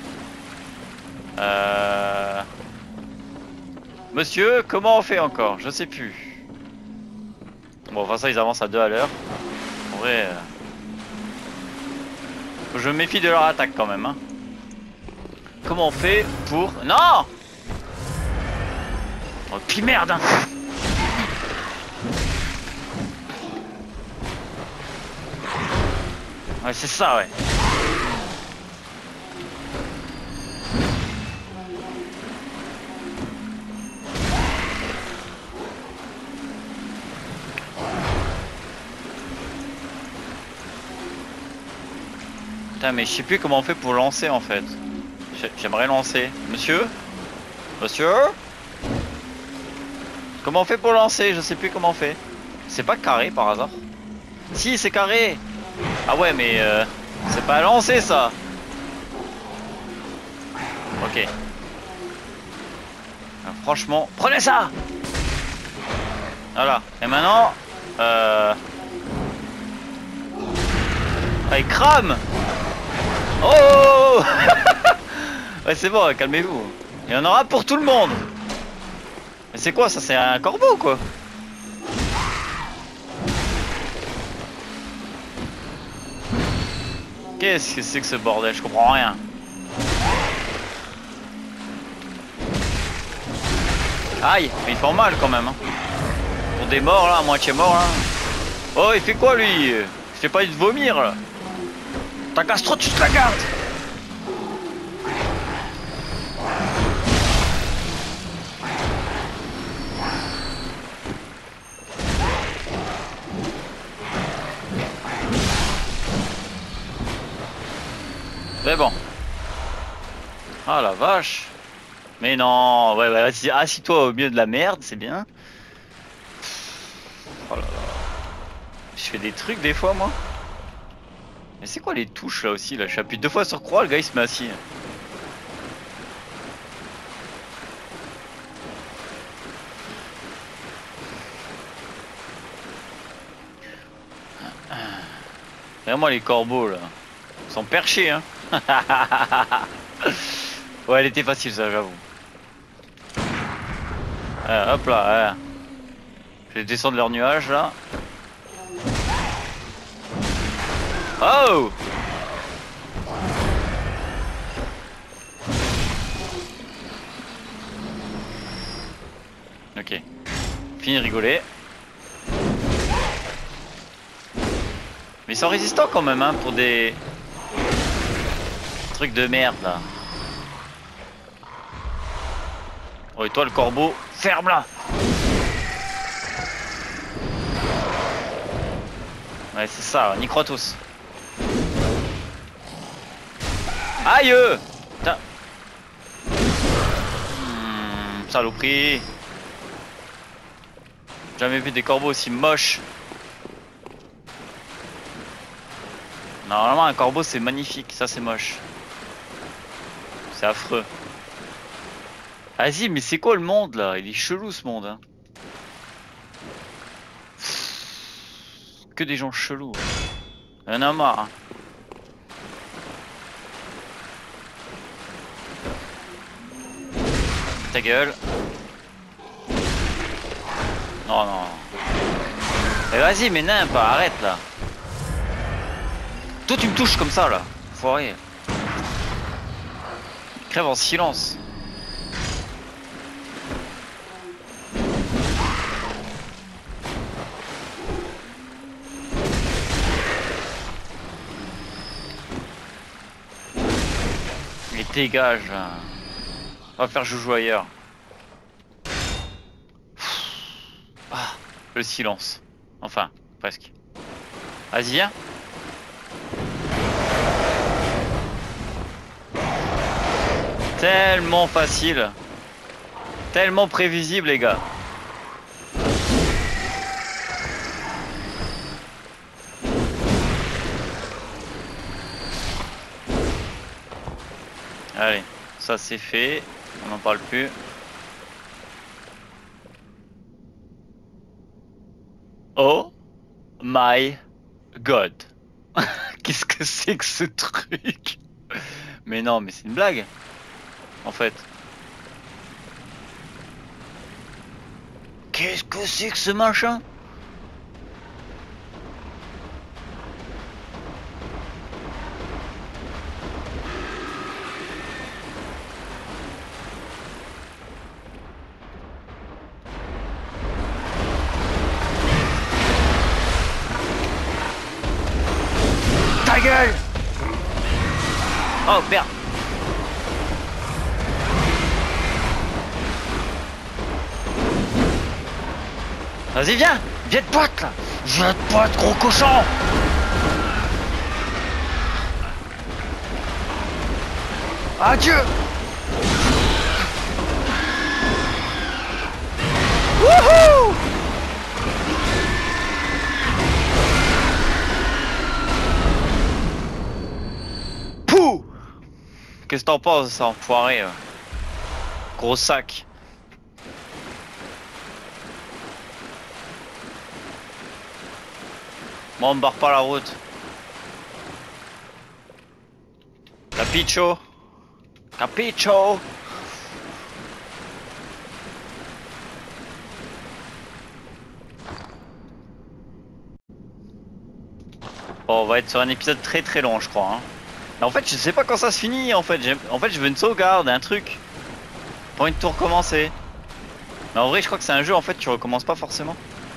Monsieur, comment on fait encore? Je sais plus. Bon, enfin ça, ils avancent à 2 à l'heure. En vrai... je me méfie de leur attaque quand même. Hein. Comment on fait pour... Non! Oh, puis merde hein. Ouais, c'est ça, ouais. Putain, mais je sais plus comment on fait pour lancer en fait. J'aimerais lancer. Monsieur? Monsieur? Comment on fait pour lancer? Je sais plus comment on fait. C'est pas carré par hasard? Si, c'est carré! Ah ouais, mais c'est pas lancer ça! Ok. Franchement, prenez ça! Voilà. Et maintenant... Allez, crame! Oh! Ouais, c'est bon, calmez-vous. Il y en aura pour tout le monde. Mais c'est quoi ça? C'est un corbeau quoi? Qu'est-ce que c'est que ce bordel? Je comprends rien. Aïe, mais ils font mal quand même. Hein. Pour des morts là, à moitié morts là. Oh, il fait quoi lui? Je t'ai pas dit de vomir là. Ta gastro, tu te la gardes. Mais bon. Ah la vache. Mais non, ouais, assis-toi au milieu de la merde, c'est bien. Oh là là. Je fais des trucs des fois moi. Mais c'est quoi les touches là aussi là? J'appuie 2 fois sur croix, le gars il se met assis. Regarde-moi les corbeaux là. Ils sont perchés hein. Ouais, elle était facile ça, j'avoue. Hop là, je vais descendre leur nuage là. Oh! Ok. Fini de rigoler. Mais ils sont résistants quand même hein, pour des trucs de merde là. Oh et toi le corbeau, ferme-la! Ouais c'est ça, on y croit tous. Aïe! Putain. Saloperie. Jamais vu des corbeaux aussi moches. Normalement un corbeau c'est magnifique, ça c'est moche. C'est affreux. Vas-y mais c'est quoi le monde là? Il est chelou ce monde hein. Que des gens chelous. Il y en a marre hein. Ta gueule. Non non. Mais vas-y mais n'importe, arrête là. Toi tu me touches comme ça là. Foiré. Crève en silence. Mais dégage. On va faire joujou ailleurs. Ah, le silence. Enfin, presque. Vas-y, viens. Tellement facile. Tellement prévisible, les gars. Allez, ça c'est fait. On n'en parle plus. Oh my god. Qu'est-ce que c'est que ce truc? Mais non, mais c'est une blague. En fait. Qu'est-ce que c'est que ce machin? Ta gueule! Oh merde! Vas-y viens! Viens de pote là! Viens de pote gros cochon! Adieu! Wouhou! Pouh! Qu'est-ce que t'en penses ça enfoiré? Gros sac. Bon, on me barre pas la route. Capicho. Capicho. Bon, on va être sur un épisode très très long je crois. Hein. Mais en fait je sais pas quand ça se finit en fait. En fait je veux une sauvegarde, un truc. Pour une tour recommencer. Mais en vrai je crois que c'est un jeu en fait tu recommences pas forcément.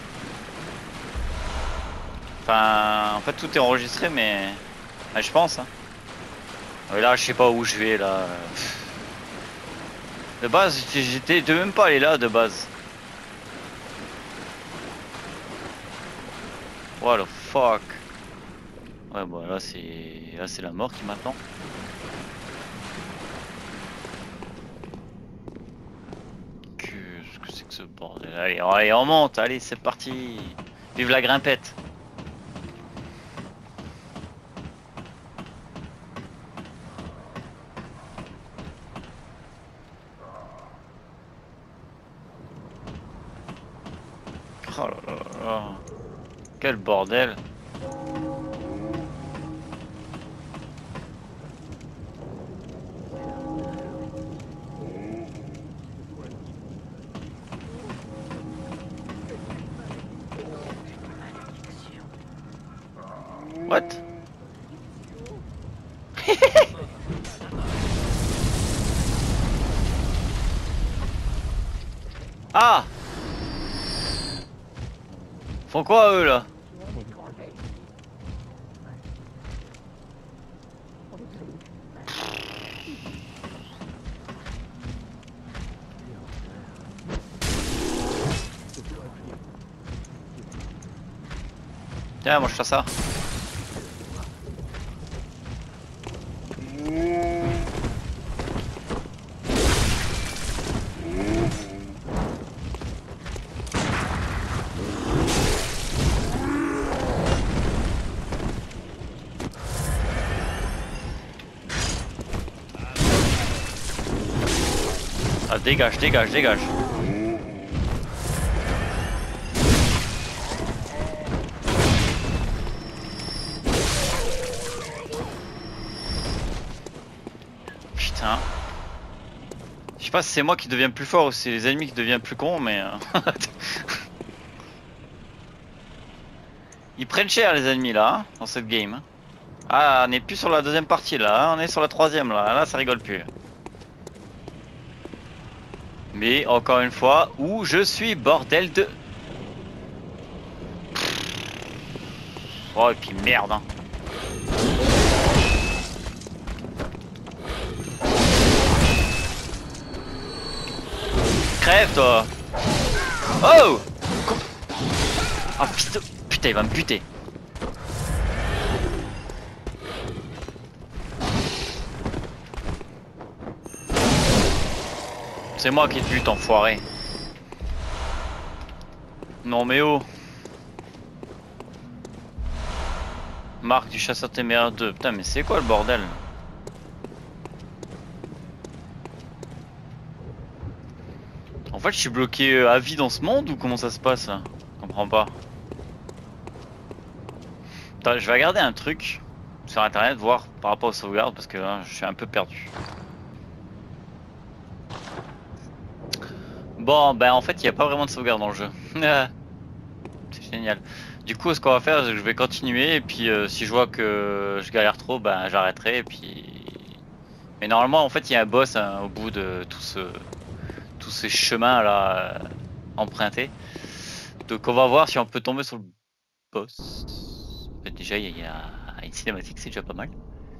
Enfin, en fait tout est enregistré mais je pense. Hein. Et là je sais pas où je vais là. De base j'étais même pas allé là de base. What the fuck. Ouais bon là c'est la mort qui m'attend. Qu'est-ce que c'est que ce bordel? Allez on monte, allez c'est parti. Vive la grimpette. Oh là là là. Quel bordel. What? Ah! Font quoi eux là? Tiens, moi je fais ça. Ah, dégage, dégage, dégage. Putain. Je sais pas si c'est moi qui deviens plus fort ou si c'est les ennemis qui deviennent plus cons, mais... Ils prennent cher les ennemis là, hein, dans cette game. Hein. Ah, on n'est plus sur la deuxième partie là, hein, on est sur la troisième là, là ça rigole plus. Mais encore une fois, où je suis, bordel de... Oh et puis merde hein. Crève toi. Oh. Ah putain, putain il va me buter. C'est moi qui te bute enfoiré. Non mais oh. Marque du chasseur téméraire 2. Putain mais c'est quoi le bordel? En fait je suis bloqué à vie dans ce monde ou comment ça se passe là? Je comprends pas. Attends, je vais regarder un truc. sur internet, voir par rapport aux sauvegardes, parce que hein, je suis un peu perdu. Bon, ben en fait, il n'y a pas vraiment de sauvegarde dans le jeu. C'est génial. Du coup, ce qu'on va faire, c'est que je vais continuer, et puis si je vois que je galère trop, ben j'arrêterai, et puis... Mais normalement, en fait, il y a un boss hein, au bout de tous ces chemins là empruntés. Donc on va voir si on peut tomber sur le boss. En fait, déjà, il y a une cinématique, c'est déjà pas mal.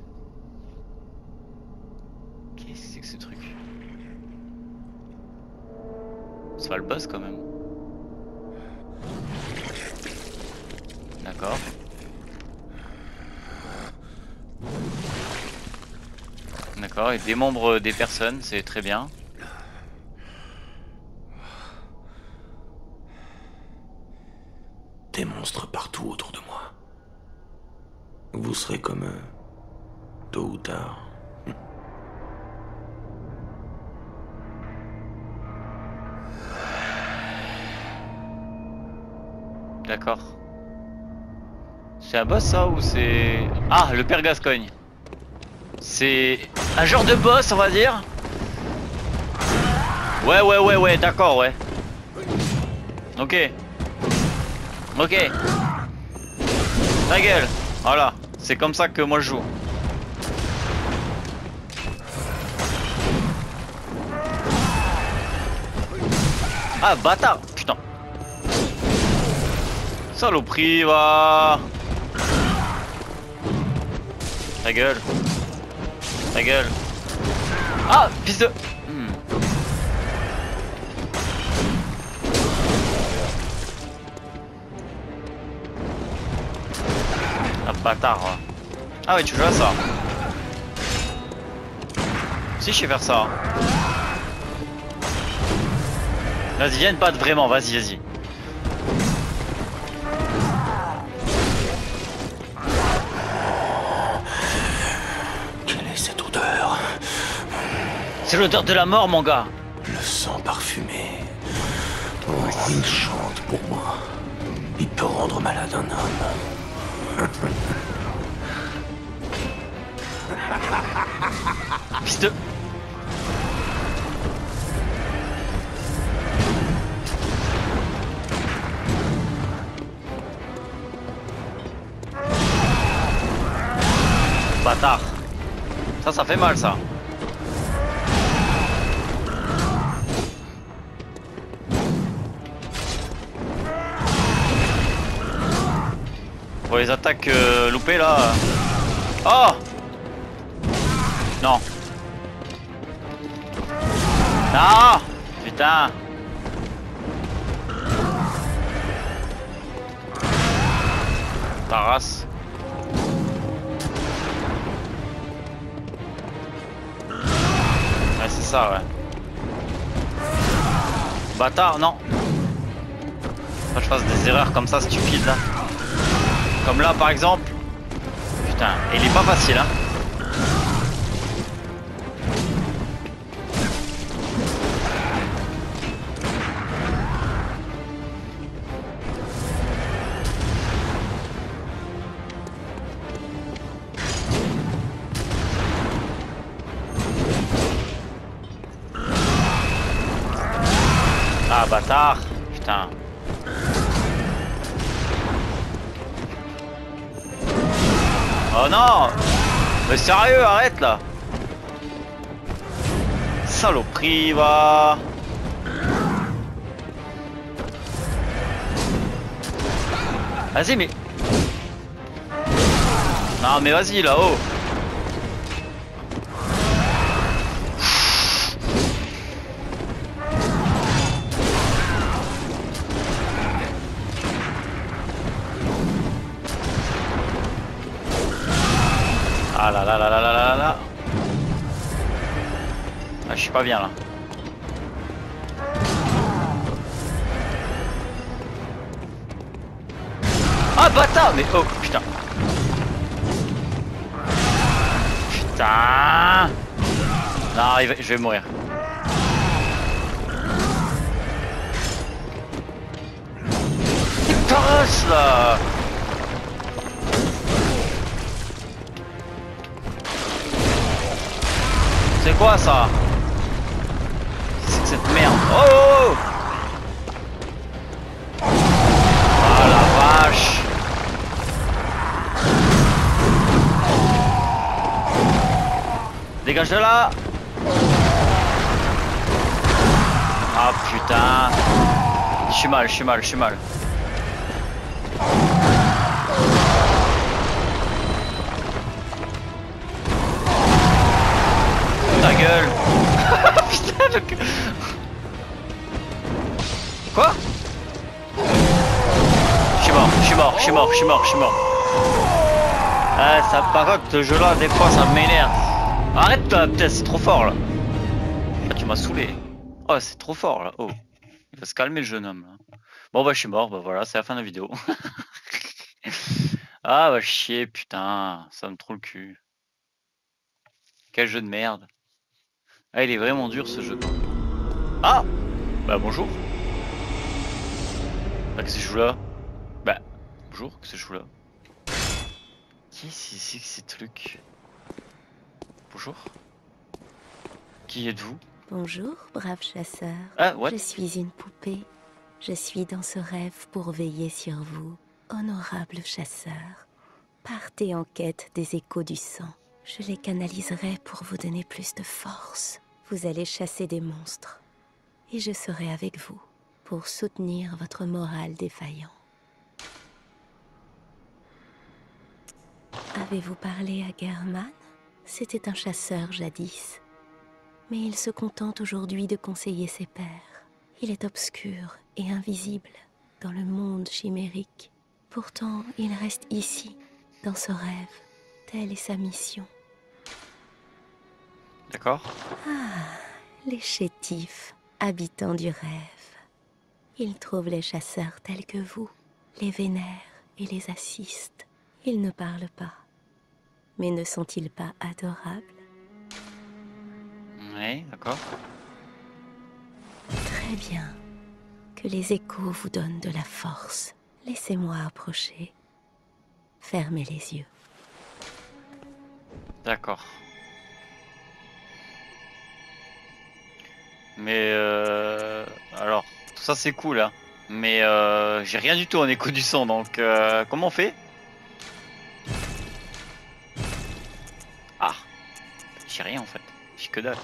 Qu'est-ce que c'est que ce truc? C'est pas le boss quand même. D'accord. D'accord, et des membres des personnes, c'est très bien. Des monstres partout autour de moi. Vous serez comme eux, tôt ou tard. D'accord. C'est un boss ça ou c'est... Ah, le père Gascogne. C'est un genre de boss on va dire. Ouais, d'accord, ouais. Ok. Ok. Ta gueule. Voilà. C'est comme ça que moi je joue. Ah, bâtard. Putain. Saloperie, va. Ta gueule. Ta gueule. Ah, fils de... Ah, bâtard. Va. Ah ouais, tu joues à ça. Si, je sais faire ça. Vas-y, viens de battre vraiment, vas-y, vas-y. Quelle est cette odeur? C'est l'odeur de la mort, mon gars. Le sang parfumé. Oh, il chante pour moi. Il peut rendre malade un homme. Fils de... Bâtard. Ça fait mal, ça. Pour les attaques loupées, là... Oh! Non. Ah! Putain. Ta race. Ouais, c'est ça, ouais. Bâtard, non. Faut que je fasse des erreurs comme ça, stupides, là. Comme là, par exemple. Putain, il est pas facile, hein. Ah, bâtard. Putain. Oh non! Mais sérieux, arrête là! Saloperie, va! Vas-y, mais... Non, mais vas-y, là-haut! Ah là là là là là là là. Ah, je suis pas bien là. Ah bâtard, mais oh putain. Putain. Non, je vais mourir. T'es là. C'est quoi ça? C'est que cette merde. Oh, oh, oh. Ah la vache. Dégage de là. Ah putain. Je suis mal, je suis mal, je suis mal. Ta gueule. Putain le... Quoi? Je suis mort, je suis mort, je suis mort, je suis mort, je suis mort. Ah, ça, par contre, ce jeu-là, des fois, ça m'énerve. Arrête toi, putain, c'est trop fort là. Ah, tu m'as saoulé. Oh, c'est trop fort là. Oh, il va se calmer le jeune homme là. Bon bah je suis mort, bah voilà, c'est la fin de la vidéo. Ah bah chier, putain, ça me trouve le cul. Quel jeu de merde. Ah, il est vraiment dur ce jeu. Ah, bah bonjour. Bah qu'est-ce que je joue là? Bah bonjour, qu'est-ce que je joue là? Qu'est-ce que c'est que ces trucs? Bonjour. Qui êtes-vous? Bonjour, brave chasseur. Ah, what? Je suis une poupée. Je suis dans ce rêve pour veiller sur vous, honorable chasseur. Partez en quête des échos du sang. Je les canaliserai pour vous donner plus de force. Vous allez chasser des monstres. Et je serai avec vous pour soutenir votre moral défaillant. Avez-vous parlé à German? C'était un chasseur jadis. Mais il se contente aujourd'hui de conseiller ses pairs. Il est obscur et invisible dans le monde chimérique. Pourtant, il reste ici, dans ce rêve. Telle est sa mission. D'accord. Ah, les chétifs, habitants du rêve. Ils trouvent les chasseurs tels que vous, les vénèrent et les assistent. Ils ne parlent pas. Mais ne sont-ils pas adorables? Oui, d'accord. Très bien. Que les échos vous donnent de la force. Laissez-moi approcher. Fermez les yeux. D'accord. Mais alors, tout ça c'est cool hein. Mais j'ai rien du tout en écho du sang donc comment on fait? Ah, j'ai rien en fait. J'ai que dalle.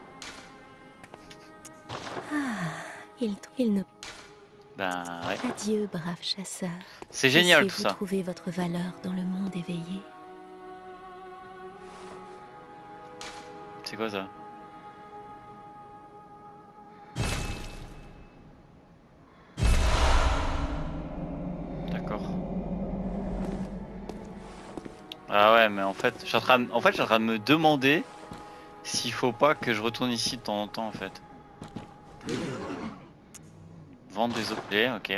Il ne... Ben ouais. Adieu, brave chasseur. C'est génial Je tout sais ça. vous trouver votre valeur dans le monde éveillé. C'est quoi ça? D'accord. Ah ouais, mais en fait, je suis en train de me demander s'il faut pas que je retourne ici de temps en temps en fait. Vendre des objets, ok.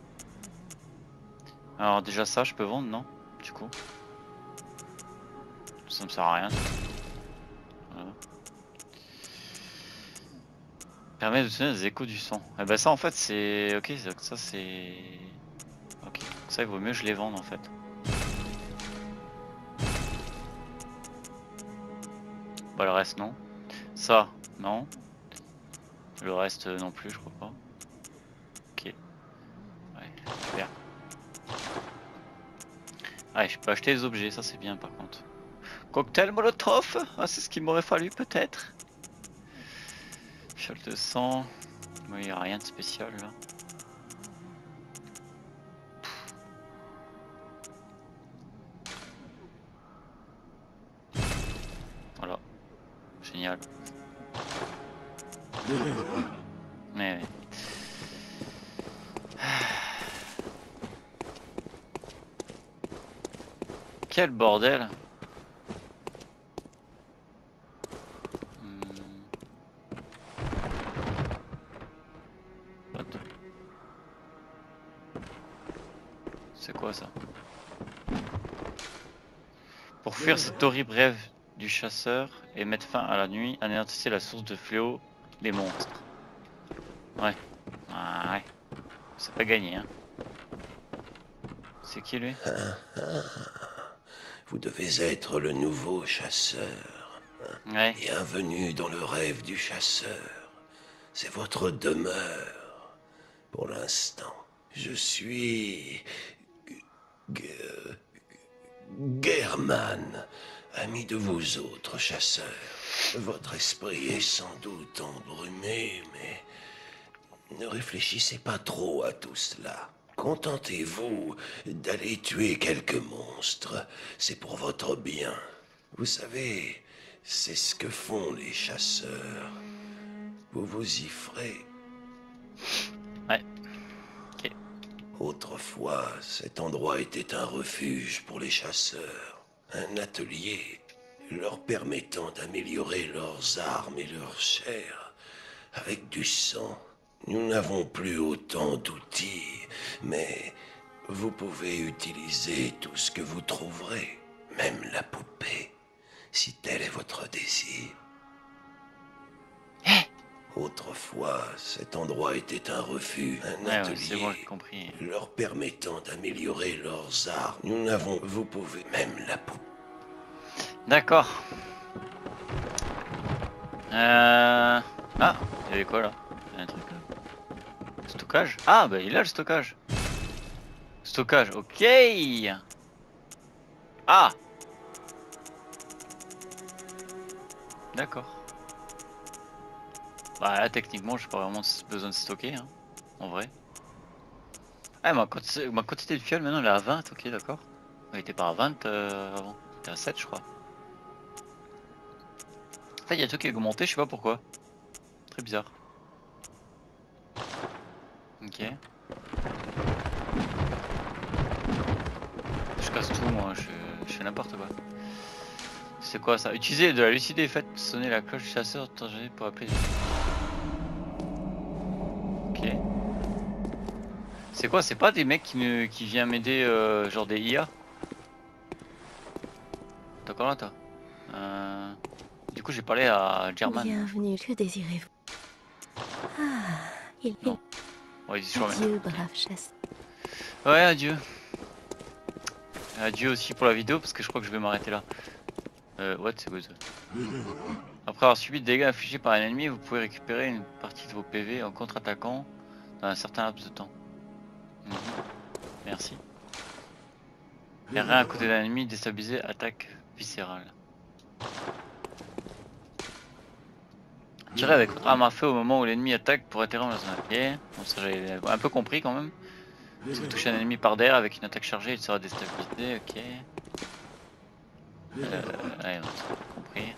Alors déjà ça, je peux vendre, non? Du coup. Ça me sert à rien. Voilà. Permet de tenir des échos du sang. Et ben ça en fait c'est... Ok, ça c'est... Ok, ça il vaut mieux que je les vende en fait. Bah le reste non. Ça, non. Le reste non plus, je crois pas. Ok. Ouais, super. Ah, je peux acheter des objets, ça c'est bien par contre. Cocktail Molotov, ah, c'est ce qu'il m'aurait fallu peut-être. Fiole de sang. Il n'y a rien de spécial là. Voilà. Génial. Mais quel bordel. What? C'est quoi ça? Pour fuir cet horrible rêve du chasseur et mettre fin à la nuit, anéantissez la source de fléau, les monstres. Ouais. Ah ouais. C'est pas gagné hein. C'est qui lui? Vous devez être le nouveau chasseur. Ouais. Bienvenue dans le rêve du chasseur. C'est votre demeure. Pour l'instant, je suis... German, ami de vous autres chasseurs. Votre esprit est sans doute embrumé, mais ne réfléchissez pas trop à tout cela. Contentez-vous d'aller tuer quelques monstres. C'est pour votre bien. Vous savez, c'est ce que font les chasseurs. Vous vous y ferez. Ouais. Ok. Autrefois, cet endroit était un refuge pour les chasseurs. Un atelier leur permettant d'améliorer leurs armes et leur chair avec du sang. Nous n'avons plus autant d'outils, mais vous pouvez utiliser tout ce que vous trouverez, même la poupée, si tel est votre désir. Autrefois, cet endroit était un refuge, un Ouais, c'est bon, atelier j'ai compris. leur permettant d'améliorer leurs armes. Nous n'avons... Vous pouvez même la poupée. D'accord. Ah, il y avait quoi là? Il y a un truc là. Stockage? Ah, bah il a le stockage. Stockage, ok. Ah. D'accord. Bah là, techniquement, j'ai pas vraiment besoin de stocker, hein, en vrai. Ah, ma quantité de fuel maintenant elle est à 20, ok, d'accord. Elle était pas à 20 avant, elle était à 7, je crois. Ça, il y a un truc qui a augmenté, je sais pas pourquoi. Très bizarre. Ok. Je casse tout, moi, je fais n'importe quoi. C'est quoi ça? Utiliser de la lucidité, faites sonner la cloche du chasseur pour appeler. Ok. C'est quoi? C'est pas des mecs qui viennent m'aider, genre des IA? T'es encore là, toi? Du coup, j'ai parlé à German. Bienvenue, que désirez-vous? Ah, il est... Non. Ouais, dis-moi Adieu, brave chasseur. Ouais, adieu. Adieu aussi pour la vidéo parce que je crois que je vais m'arrêter là. What, c'est good. Après avoir subi des dégâts infligés par un ennemi, vous pouvez récupérer une partie de vos PV en contre-attaquant dans un certain laps de temps. Merci. Et rien à côté d'un ennemi déstabilisé, attaque viscérale. Tirez avec votre arme à feu au moment où l'ennemi attaque pour interrompre la zone. Ok, bon, ça j'avais un peu compris quand même. Si vous touchez un ennemi par derrière avec une attaque chargée, il sera déstabilisé, ok. Ouais, non, c'est compris.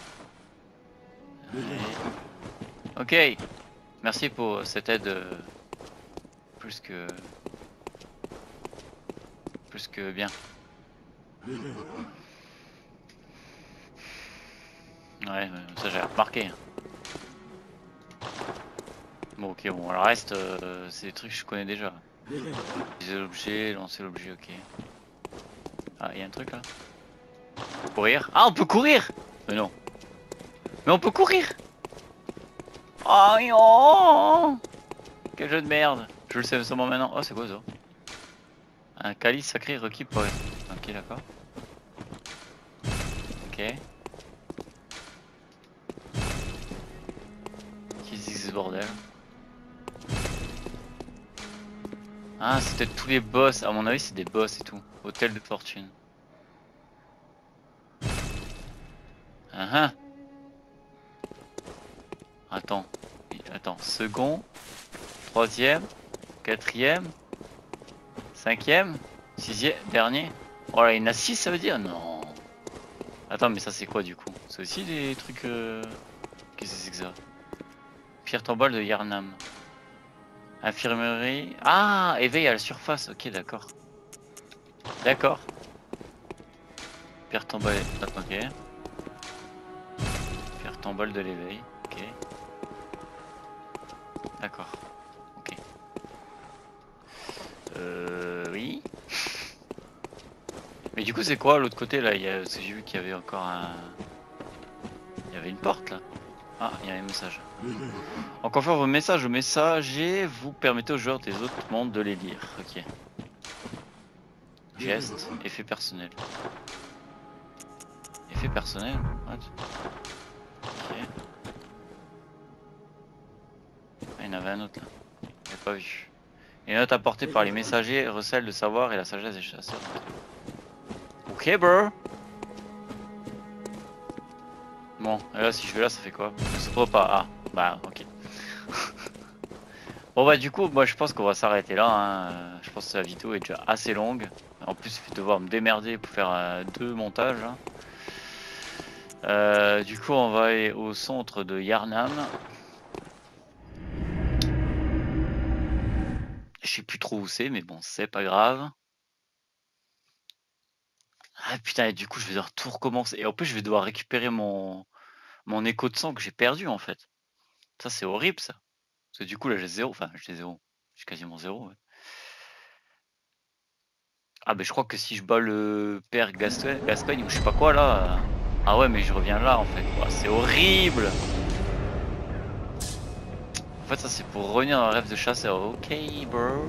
Ok, merci pour cette aide plus que bien. Ouais, ça j'ai remarqué. Bon, ok, bon, le reste, c'est des trucs que je connais déjà. Utiliser l'objet, lancer l'objet, ok. Ah, il y a un truc là. Courir. Ah, on peut courir! Mais non. Mais on peut courir! Oh non! Quel jeu de merde! Je le sais seulement maintenant. Oh, c'est quoi ça? Un calice sacré requis pour... Ok, d'accord. Ok. Qu'est-ce que c'est ce bordel? Ah, c'est peut-être tous les boss. À mon avis, c'est des boss et tout. Hôtel de fortune. Attends. Attends. Second. Troisième. Quatrième. Cinquième. Sixième. Dernier. Oh là, il y en a 6, ça veut dire? Non. Attends, mais ça c'est quoi du coup? C'est aussi des trucs... Qu'est-ce que c'est que ça? Pierre tombale de Yarnam. Infirmerie. Ah, éveil à la surface. Ok, d'accord. D'accord. Pierre tombale. Ok. Pierre tombale de l'éveil. Ok. D'accord. Ok. Oui. Mais du coup, c'est quoi l'autre côté là? Parce que j'ai vu qu'il y avait encore un. Il y avait une porte là. Ah, il y a un message. En confiant vos messages aux messagers, vous permettez aux joueurs des autres mondes de les lire. Ok. Geste, effet personnel. Effet personnel? What? Ok. Ah, il y en avait un autre là. J'ai pas vu. Et note apportée par les messagers recèlent le savoir et la sagesse des chasseurs. Ok, bro. Bon, et là, si je vais là, ça fait quoi? Je sais pas. Ah, bah, ok. Bon, bah, du coup, moi, je pense qu'on va s'arrêter là. Hein. Je pense que la vidéo est déjà assez longue. En plus, je vais devoir me démerder pour faire 2 montages. Hein. Du coup, on va aller au centre de Yarnam. Je sais plus trop où c'est, mais bon, c'est pas grave. Ah putain, et du coup, je vais devoir tout recommencer. Et en plus, je vais devoir récupérer mon écho de sang que j'ai perdu en fait. Ça, c'est horrible ça. Parce que du coup, là, j'ai 0. Enfin, j'ai 0. J'ai quasiment 0. Ouais. Ah, ben je crois que si je bats le père Gascoigne ou je sais pas quoi là. Ah ouais, mais je reviens là en fait. Ouah, c'est horrible. En fait, ça, c'est pour revenir dans le rêve de chasseur. Ok, bro.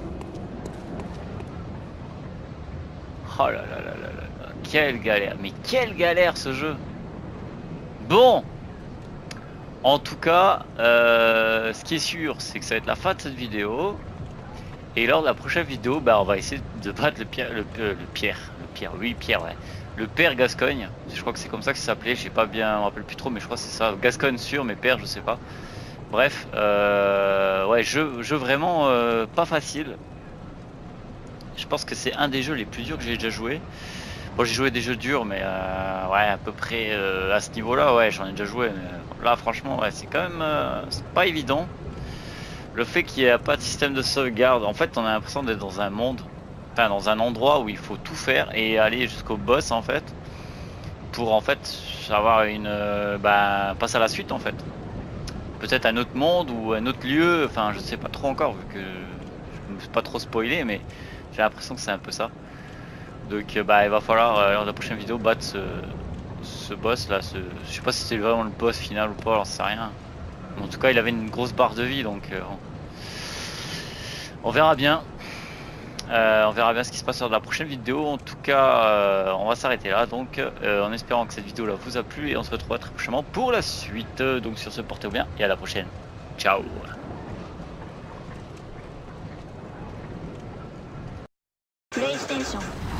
Oh là là là là là là. Quelle galère. Mais quelle galère ce jeu. Bon. En tout cas, ce qui est sûr, c'est que ça va être la fin de cette vidéo. Et lors de la prochaine vidéo, bah, on va essayer de battre le Pierre, ouais. Le père Gascoigne. Je crois que c'est comme ça que ça s'appelait. Je sais pas bien, je me rappelle plus trop, mais je crois que c'est ça. Gascoigne sûr, mais père, je sais pas. Bref, ouais, jeu vraiment pas facile. Je pense que c'est un des jeux les plus durs que j'ai déjà joué. Bon, j'ai joué des jeux durs, mais ouais, à peu près à ce niveau-là, ouais, j'en ai déjà joué. Mais là, franchement, ouais, c'est quand même c'est pas évident. Le fait qu'il n'y ait pas de système de sauvegarde, en fait, on a l'impression d'être dans un monde, enfin, dans un endroit où il faut tout faire et aller jusqu'au boss, en fait, pour en fait avoir une, bah, passer à la suite, en fait. Peut-être un autre monde ou un autre lieu, enfin, je sais pas trop encore, vu que je me suis pas trop spoilé, mais j'ai l'impression que c'est un peu ça. Donc bah il va falloir lors de la prochaine vidéo battre ce boss là, je sais pas si c'était vraiment le boss final ou pas, alors c'est rien. Mais en tout cas il avait une grosse barre de vie donc on verra bien. On verra bien ce qui se passe lors de la prochaine vidéo. En tout cas on va s'arrêter là donc en espérant que cette vidéo là vous a plu et on se retrouvera très prochainement pour la suite. Donc sur ce, portez-vous bien et à la prochaine. Ciao. PlayStation